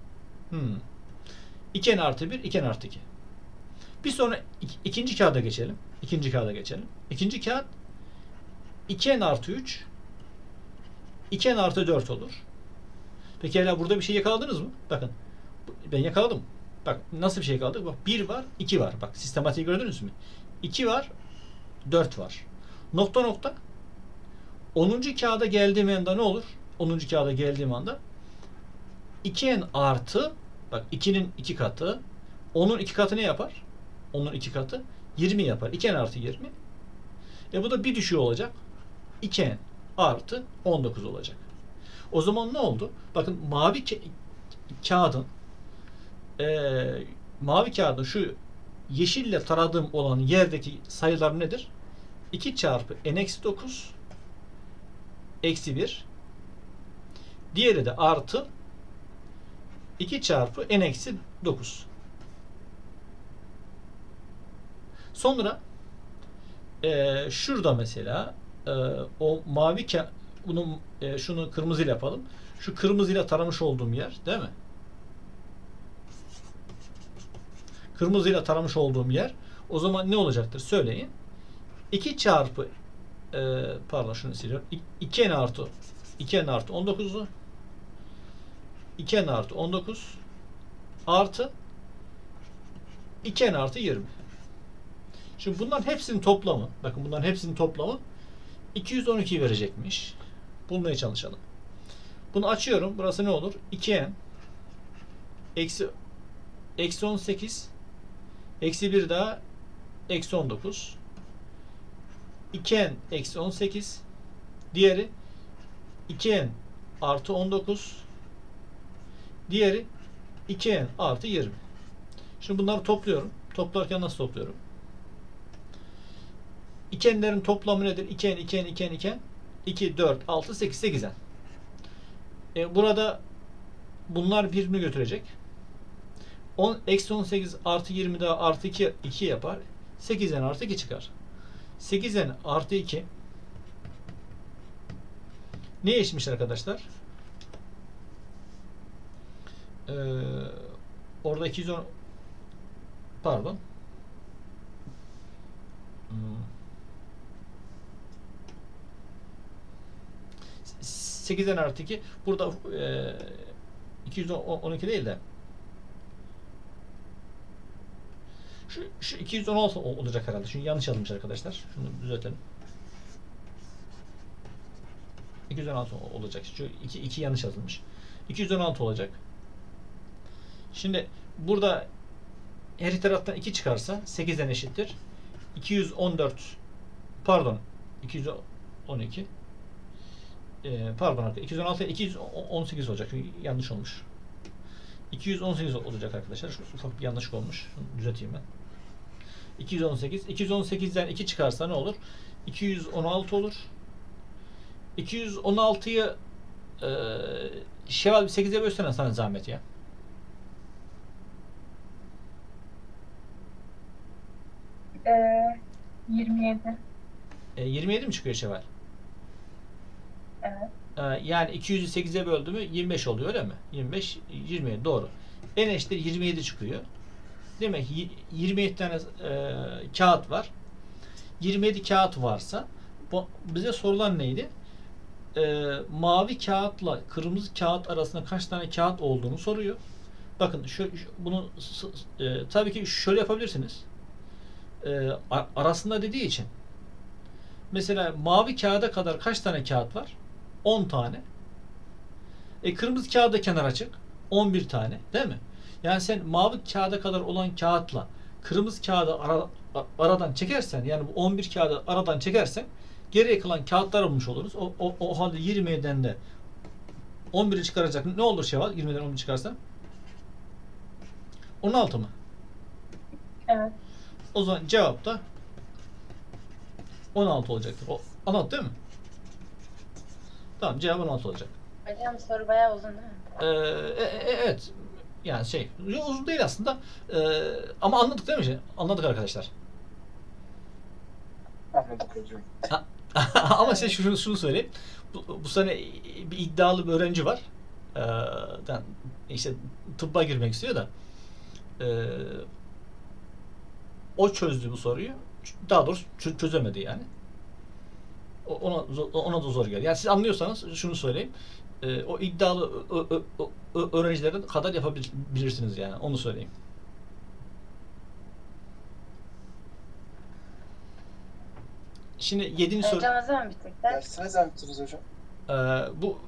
2n artı 1, 2n artı 2. Bir sonra ikinci kağıda geçelim. İkinci kağıt 2n artı 3 2n artı 4 olur. Peki hala burada bir şey yakaladınız mı? Bakın. Ben yakaladım. Bak nasıl bir şey yakaladık? Bak 1 var, 2 var. Bak sistematiği gördünüz mü? 2 var, 4 var. Nokta nokta. 10. kağıda geldiğim anda ne olur? 10. kağıda geldiğim anda 2n artı, bak 2'nin 2 katı, 10'un 2 katı ne yapar? 10'un 2 katı 20 yapar. 2n artı 20. Bu da bir düşüyor olacak. 2n artı 19 olacak. O zaman ne oldu? Bakın kağıdın mavi kağıdın şu yeşille taradığım olan yerdeki sayılar nedir? 2 çarpı n-9 eksi 1, diğeri de artı 2 çarpı n-9. Sonra şurada mesela o mavi bunu şunu kırmızıyla yapalım. Şu kırmızıyla taramış olduğum yer, değil mi? Kırmızıyla taramış olduğum yer. O zaman ne olacaktır? Söyleyin. 2 çarpı pardon, şunu siliyorum. 2n artı 19'u 2n artı 19 artı 2n artı 20. Şimdi bunların hepsinin toplamı, bakın bunların hepsinin toplamı 212 verecekmiş. Bulmaya çalışalım. Bunu açıyorum. Burası ne olur? 2n eksi 18 eksi 1 daha eksi 19, 2n eksi 18, diğeri 2n artı 19, diğeri 2n artı 20. Şimdi bunları topluyorum. Toplarken nasıl topluyorum? 2n'lerin toplamı nedir? 2n 2, 4, 6, 8, 8n. Burada bunlar birbirini götürecek. Eksi 18 artı 20 daha artı 2 yapar. 8n artı 2 çıkar. 8n artı 2 neye eşitmiş arkadaşlar? Orada 210, pardon. 8'den artı 2 burada 212 değil de şu 216 olacak herhalde. Çünkü yanlış yazılmış arkadaşlar. Şunu düzeltelim. 216 olacak. Şu 2 yanlış yazılmış. 216 olacak. Şimdi burada her iki taraftan 2 çıkarsa 8'den eşittir. 214, pardon, 212, pardon, 216 218 olacak. Yanlış olmuş. 218 olacak arkadaşlar. Şu ufak bir yanlışlık olmuş. Şunu düzelteyim ben. 218. 218'den 2 çıkarsa ne olur? 216 olur. 216'yı Şevval 8'e bölsene sana zahmet ya. 27. 27 mi çıkıyor Şevval? Evet. Yani 200'ü 8'e böldü mü 25 oluyor, öyle mi? 25, 27 doğru. En eşittir 27 çıkıyor. Demek ki 27 tane kağıt var. 27 kağıt varsa bize sorulan neydi? Mavi kağıtla kırmızı kağıt arasında kaç tane kağıt olduğunu soruyor. Bakın bunu tabii ki şöyle yapabilirsiniz. Arasında dediği için mesela mavi kağıda kadar kaç tane kağıt var? 10 tane. Kırmızı kağıt da kenara açık. 11 tane, değil mi? Yani sen mavi kağıda kadar olan kağıtla kırmızı kağıdı aradan çekersen, yani bu 11 kağıdı aradan çekersen geriye kalan kağıtlar bulmuş oluruz. O halde 20'den de 11'i çıkaracak. Ne olur Şevval? 20'den 11 çıkarsan? 16 mı? Evet. O zaman cevap da 16 olacaktır. Anladın değil mi? Tamam, cevap 16 olacak. Hocam soru bayağı uzun değil mi? Evet. Yani uzun değil aslında. Ama anladık değil mi? Anladık arkadaşlar. Anladık hocam. Ama şunu söyleyeyim. Bu sene bir iddialı bir öğrenci var. İşte tıbba girmek istiyor da. O çözdü bu soruyu. Daha doğrusu çözemedi yani. Ona da zor geldi. Yani siz anlıyorsanız şunu söyleyeyim. O iddialı öğrencilerin kadar yapabilirsiniz yani. Onu söyleyeyim. Şimdi 7. soru. Hocam ne zaman bitecek ders? Dersi ne zaman bitiririz hocam? Bu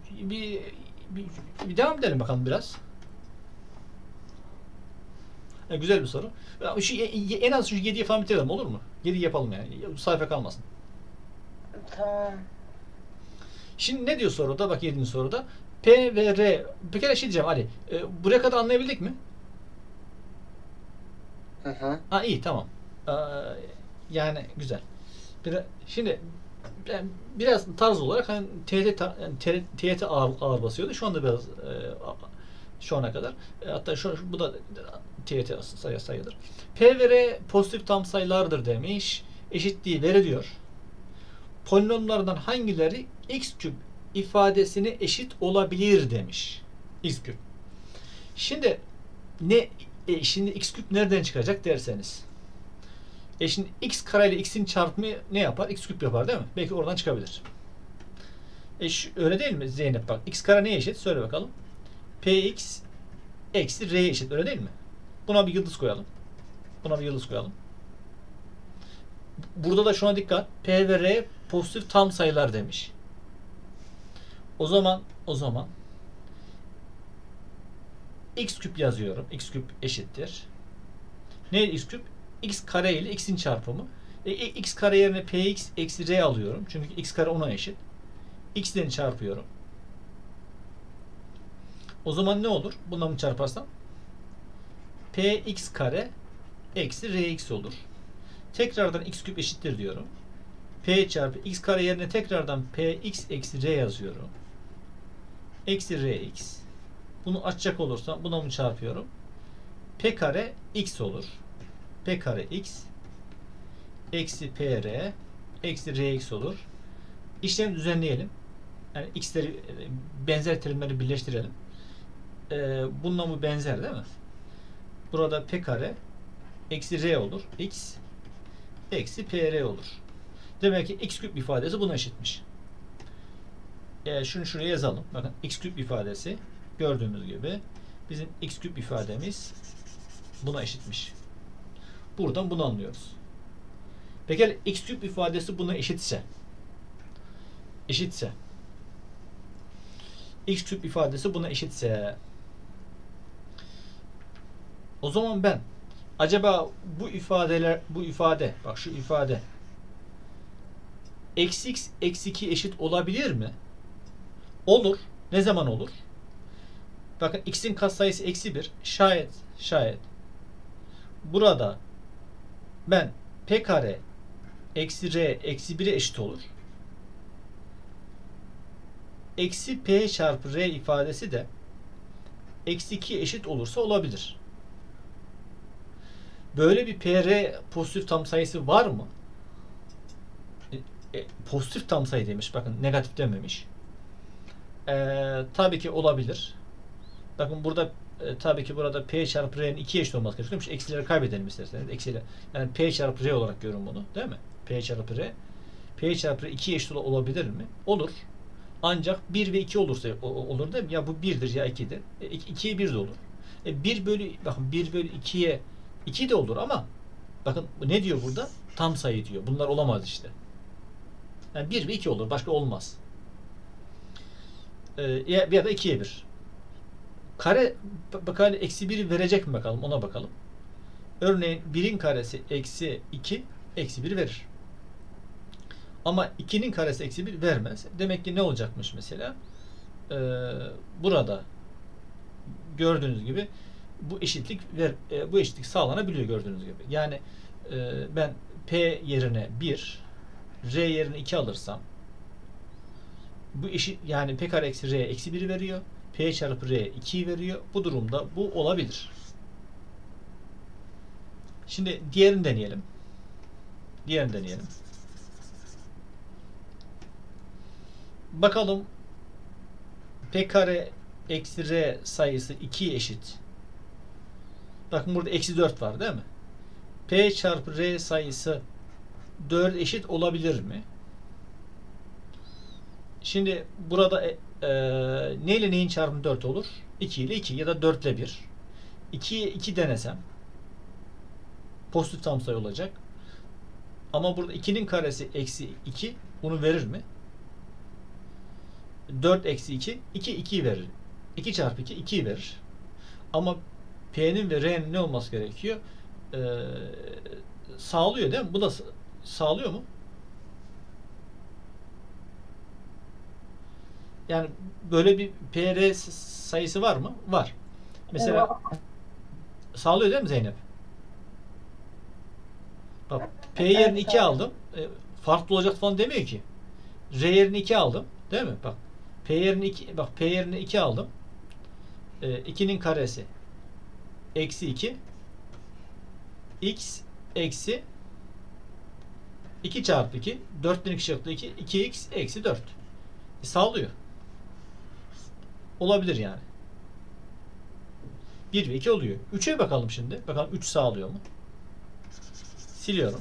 bir devam edelim bakalım biraz. Güzel bir soru. Şu, en az şu 7'yi falan bitirelim, olur mu? 7 yapalım yani. Sayfa kalmasın. Tamam. Şimdi ne diyor soruda? Bak 7. soruda. P ve R. Bir kere şey diyeceğim Ali. Buraya kadar anlayabildik mi? Hı hı. Ha, iyi, tamam. Yani güzel. Şimdi biraz tarz olarak hani TYT ağır basıyordu. Şu anda biraz şu ana kadar. Hatta bu da TYT sayıdır. P ve R pozitif tam sayılardır demiş. Eşitliği veriliyor. Polinomlardan hangileri x küp ifadesine eşit olabilir demiş. X küp. Şimdi şimdi x küp nereden çıkacak derseniz. Şimdi x kare ile x'in çarpımı ne yapar? X küp yapar değil mi? Belki oradan çıkabilir. Öyle değil mi Zeynep? Bak x kare neye eşit? Söyle bakalım. Px eksi r'ye eşit. Öyle değil mi? Buna bir yıldız koyalım. Buna bir yıldız koyalım. Burada da şuna dikkat. P ve R pozitif tam sayılar demiş. O zaman x küp yazıyorum. X küp eşittir. Neydi x küp? X kare ile x'in çarpımı. X kare yerine px eksi r alıyorum. Çünkü x kare ona eşit. X'lerini çarpıyorum. O zaman ne olur? Bununla mı çarparsam? Px kare eksi rx olur. Tekrardan x küp eşittir diyorum. P çarpı x kare yerine tekrardan px eksi r yazıyorum. Eksi rx. Bunu açacak olursam buna mı çarpıyorum? P kare x olur. P kare x eksi pr eksi rx olur. İşlemi düzenleyelim. Yani x'leri, benzer terimleri birleştirelim. Bununla bu benzer değil mi? Burada p kare eksi r olur. X eksi pr olur. Demek ki x küp ifadesi buna eşitmiş. Şunu şuraya yazalım. Bakın x küp ifadesi gördüğünüz gibi bizim x küp ifademiz buna eşitmiş. Buradan bunu anlıyoruz. Peki x küp ifadesi buna eşitse x küp ifadesi buna eşitse o zaman ben acaba bu ifade bak şu ifade eksi x eksi 2 eşit olabilir mi? Olur. Ne zaman olur? Bakın x'in katsayısı eksi 1. Şayet burada ben p kare eksi r eksi 1'e eşit olur. Eksi p çarpı r ifadesi de eksi 2 eşit olursa olabilir. Böyle bir pr pozitif tam sayısı var mı? Pozitif tam sayı demiş. Bakın negatif dememiş. Tabii ki olabilir. Bakın burada tabii ki burada p çarpı r'nin 2'ye eşit olması gerekiyormuş. Eksileri kaybedelim isterseniz. Eksiyle. Yani p çarpı r olarak görün bunu. Değil mi? P çarpı r. P çarpı r 2'ye eşit olabilir mi? Olur. Ancak 1 ve 2 olursa olur değil mi? Ya bu 1'dir ya 2'dir. 2'ye 1 de olur. 1 bölü 2'ye 2 de olur ama bakın ne diyor burada? Tam sayı diyor. Bunlar olamaz işte. Yani 1 ve 2 olur. Başka olmaz. Ya da 2'ye 1. Kare bakalım eksi 1'i verecek mi bakalım? Ona bakalım. Örneğin 1'in karesi eksi 2 eksi 1 verir. Ama 2'nin karesi eksi 1 vermez. Demek ki ne olacakmış mesela? Burada gördüğünüz gibi bu eşitlik sağlanabiliyor gördüğünüz gibi. Yani ben P yerine 1 R yerine 2 alırsam bu eşit, yani P kare eksi R eksi 1'i veriyor. P çarpı R 2'yi veriyor. Bu durumda bu olabilir. Şimdi diğerini deneyelim. Bakalım P kare eksi R sayısı 2'ye eşit. Bakın burada eksi 4 var değil mi? P çarpı R sayısı 4 eşit olabilir mi? Şimdi burada ne ile neyin çarpımı 4 olur? 2 ile 2 ya da 4 ile 1. 2'ye 2 denesem pozitif tam sayı olacak. Ama burada 2'nin karesi eksi 2 bunu verir mi? 4 eksi 2 2'yi verir. 2 çarpı 2 2'yi verir. Ama P'nin ve R'nin ne olması gerekiyor? Sağlıyor değil mi? Bu da sağlıyor mu? Yani böyle bir PR sayısı var mı? Var. Mesela sağlıyor değil mi Zeynep? Bak P yerine 2 aldım. Farklı olacak falan demiyor ki. R yerine 2 aldım. Değil mi? Bak P yerine 2 bak P yerine 2 aldım. 2'nin karesi eksi 2 x eksi 2 çarpı 2 4'ten 2 çarpı 2 2x eksi 4. Sağlıyor. Olabilir yani. 1 ve 2 oluyor. 3'e bakalım şimdi. Bakalım 3 sağlıyor mu? Siliyorum.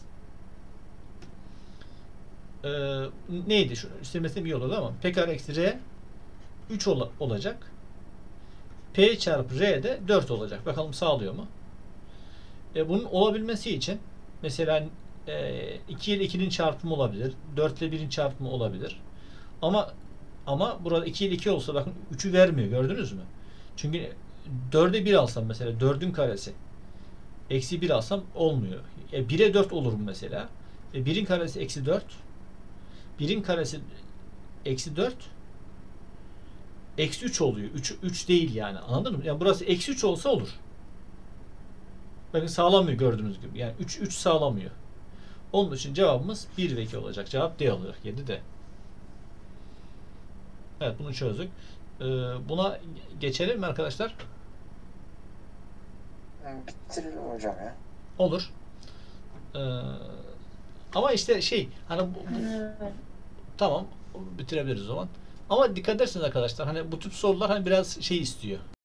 Neydi? Şu silmesem iyi olurdu ama P kare eksi R 3 olacak. P çarpı R de 4 olacak. Bakalım sağlıyor mu? Bunun olabilmesi için mesela 2 ile 2'nin çarpımı olabilir. 4 ile 1'in çarpımı olabilir. Ama burada 2 ile 2 olsa bakın 3'ü vermiyor. Gördünüz mü? Çünkü 4'e 1 alsam mesela 4'ün karesi eksi 1 alsam olmuyor. 1'e 4 olur mu mesela? 1'in karesi eksi 4 1'in karesi eksi 4 eksi 3 oluyor. 3 değil yani. Anladın mı? Yani burası eksi 3 olsa olur. Bakın sağlamıyor gördüğünüz gibi. Yani 3 sağlamıyor. Onun için cevabımız 1 ve 2 olacak. Cevap D olacak. 7D. Evet bunu çözdük. Buna geçelim mi arkadaşlar? Bitirelim hocam ya. Olur. Ama işte hani tamam bitirebiliriz o zaman. Ama dikkat ederseniz arkadaşlar hani bu tip sorular hani biraz istiyor.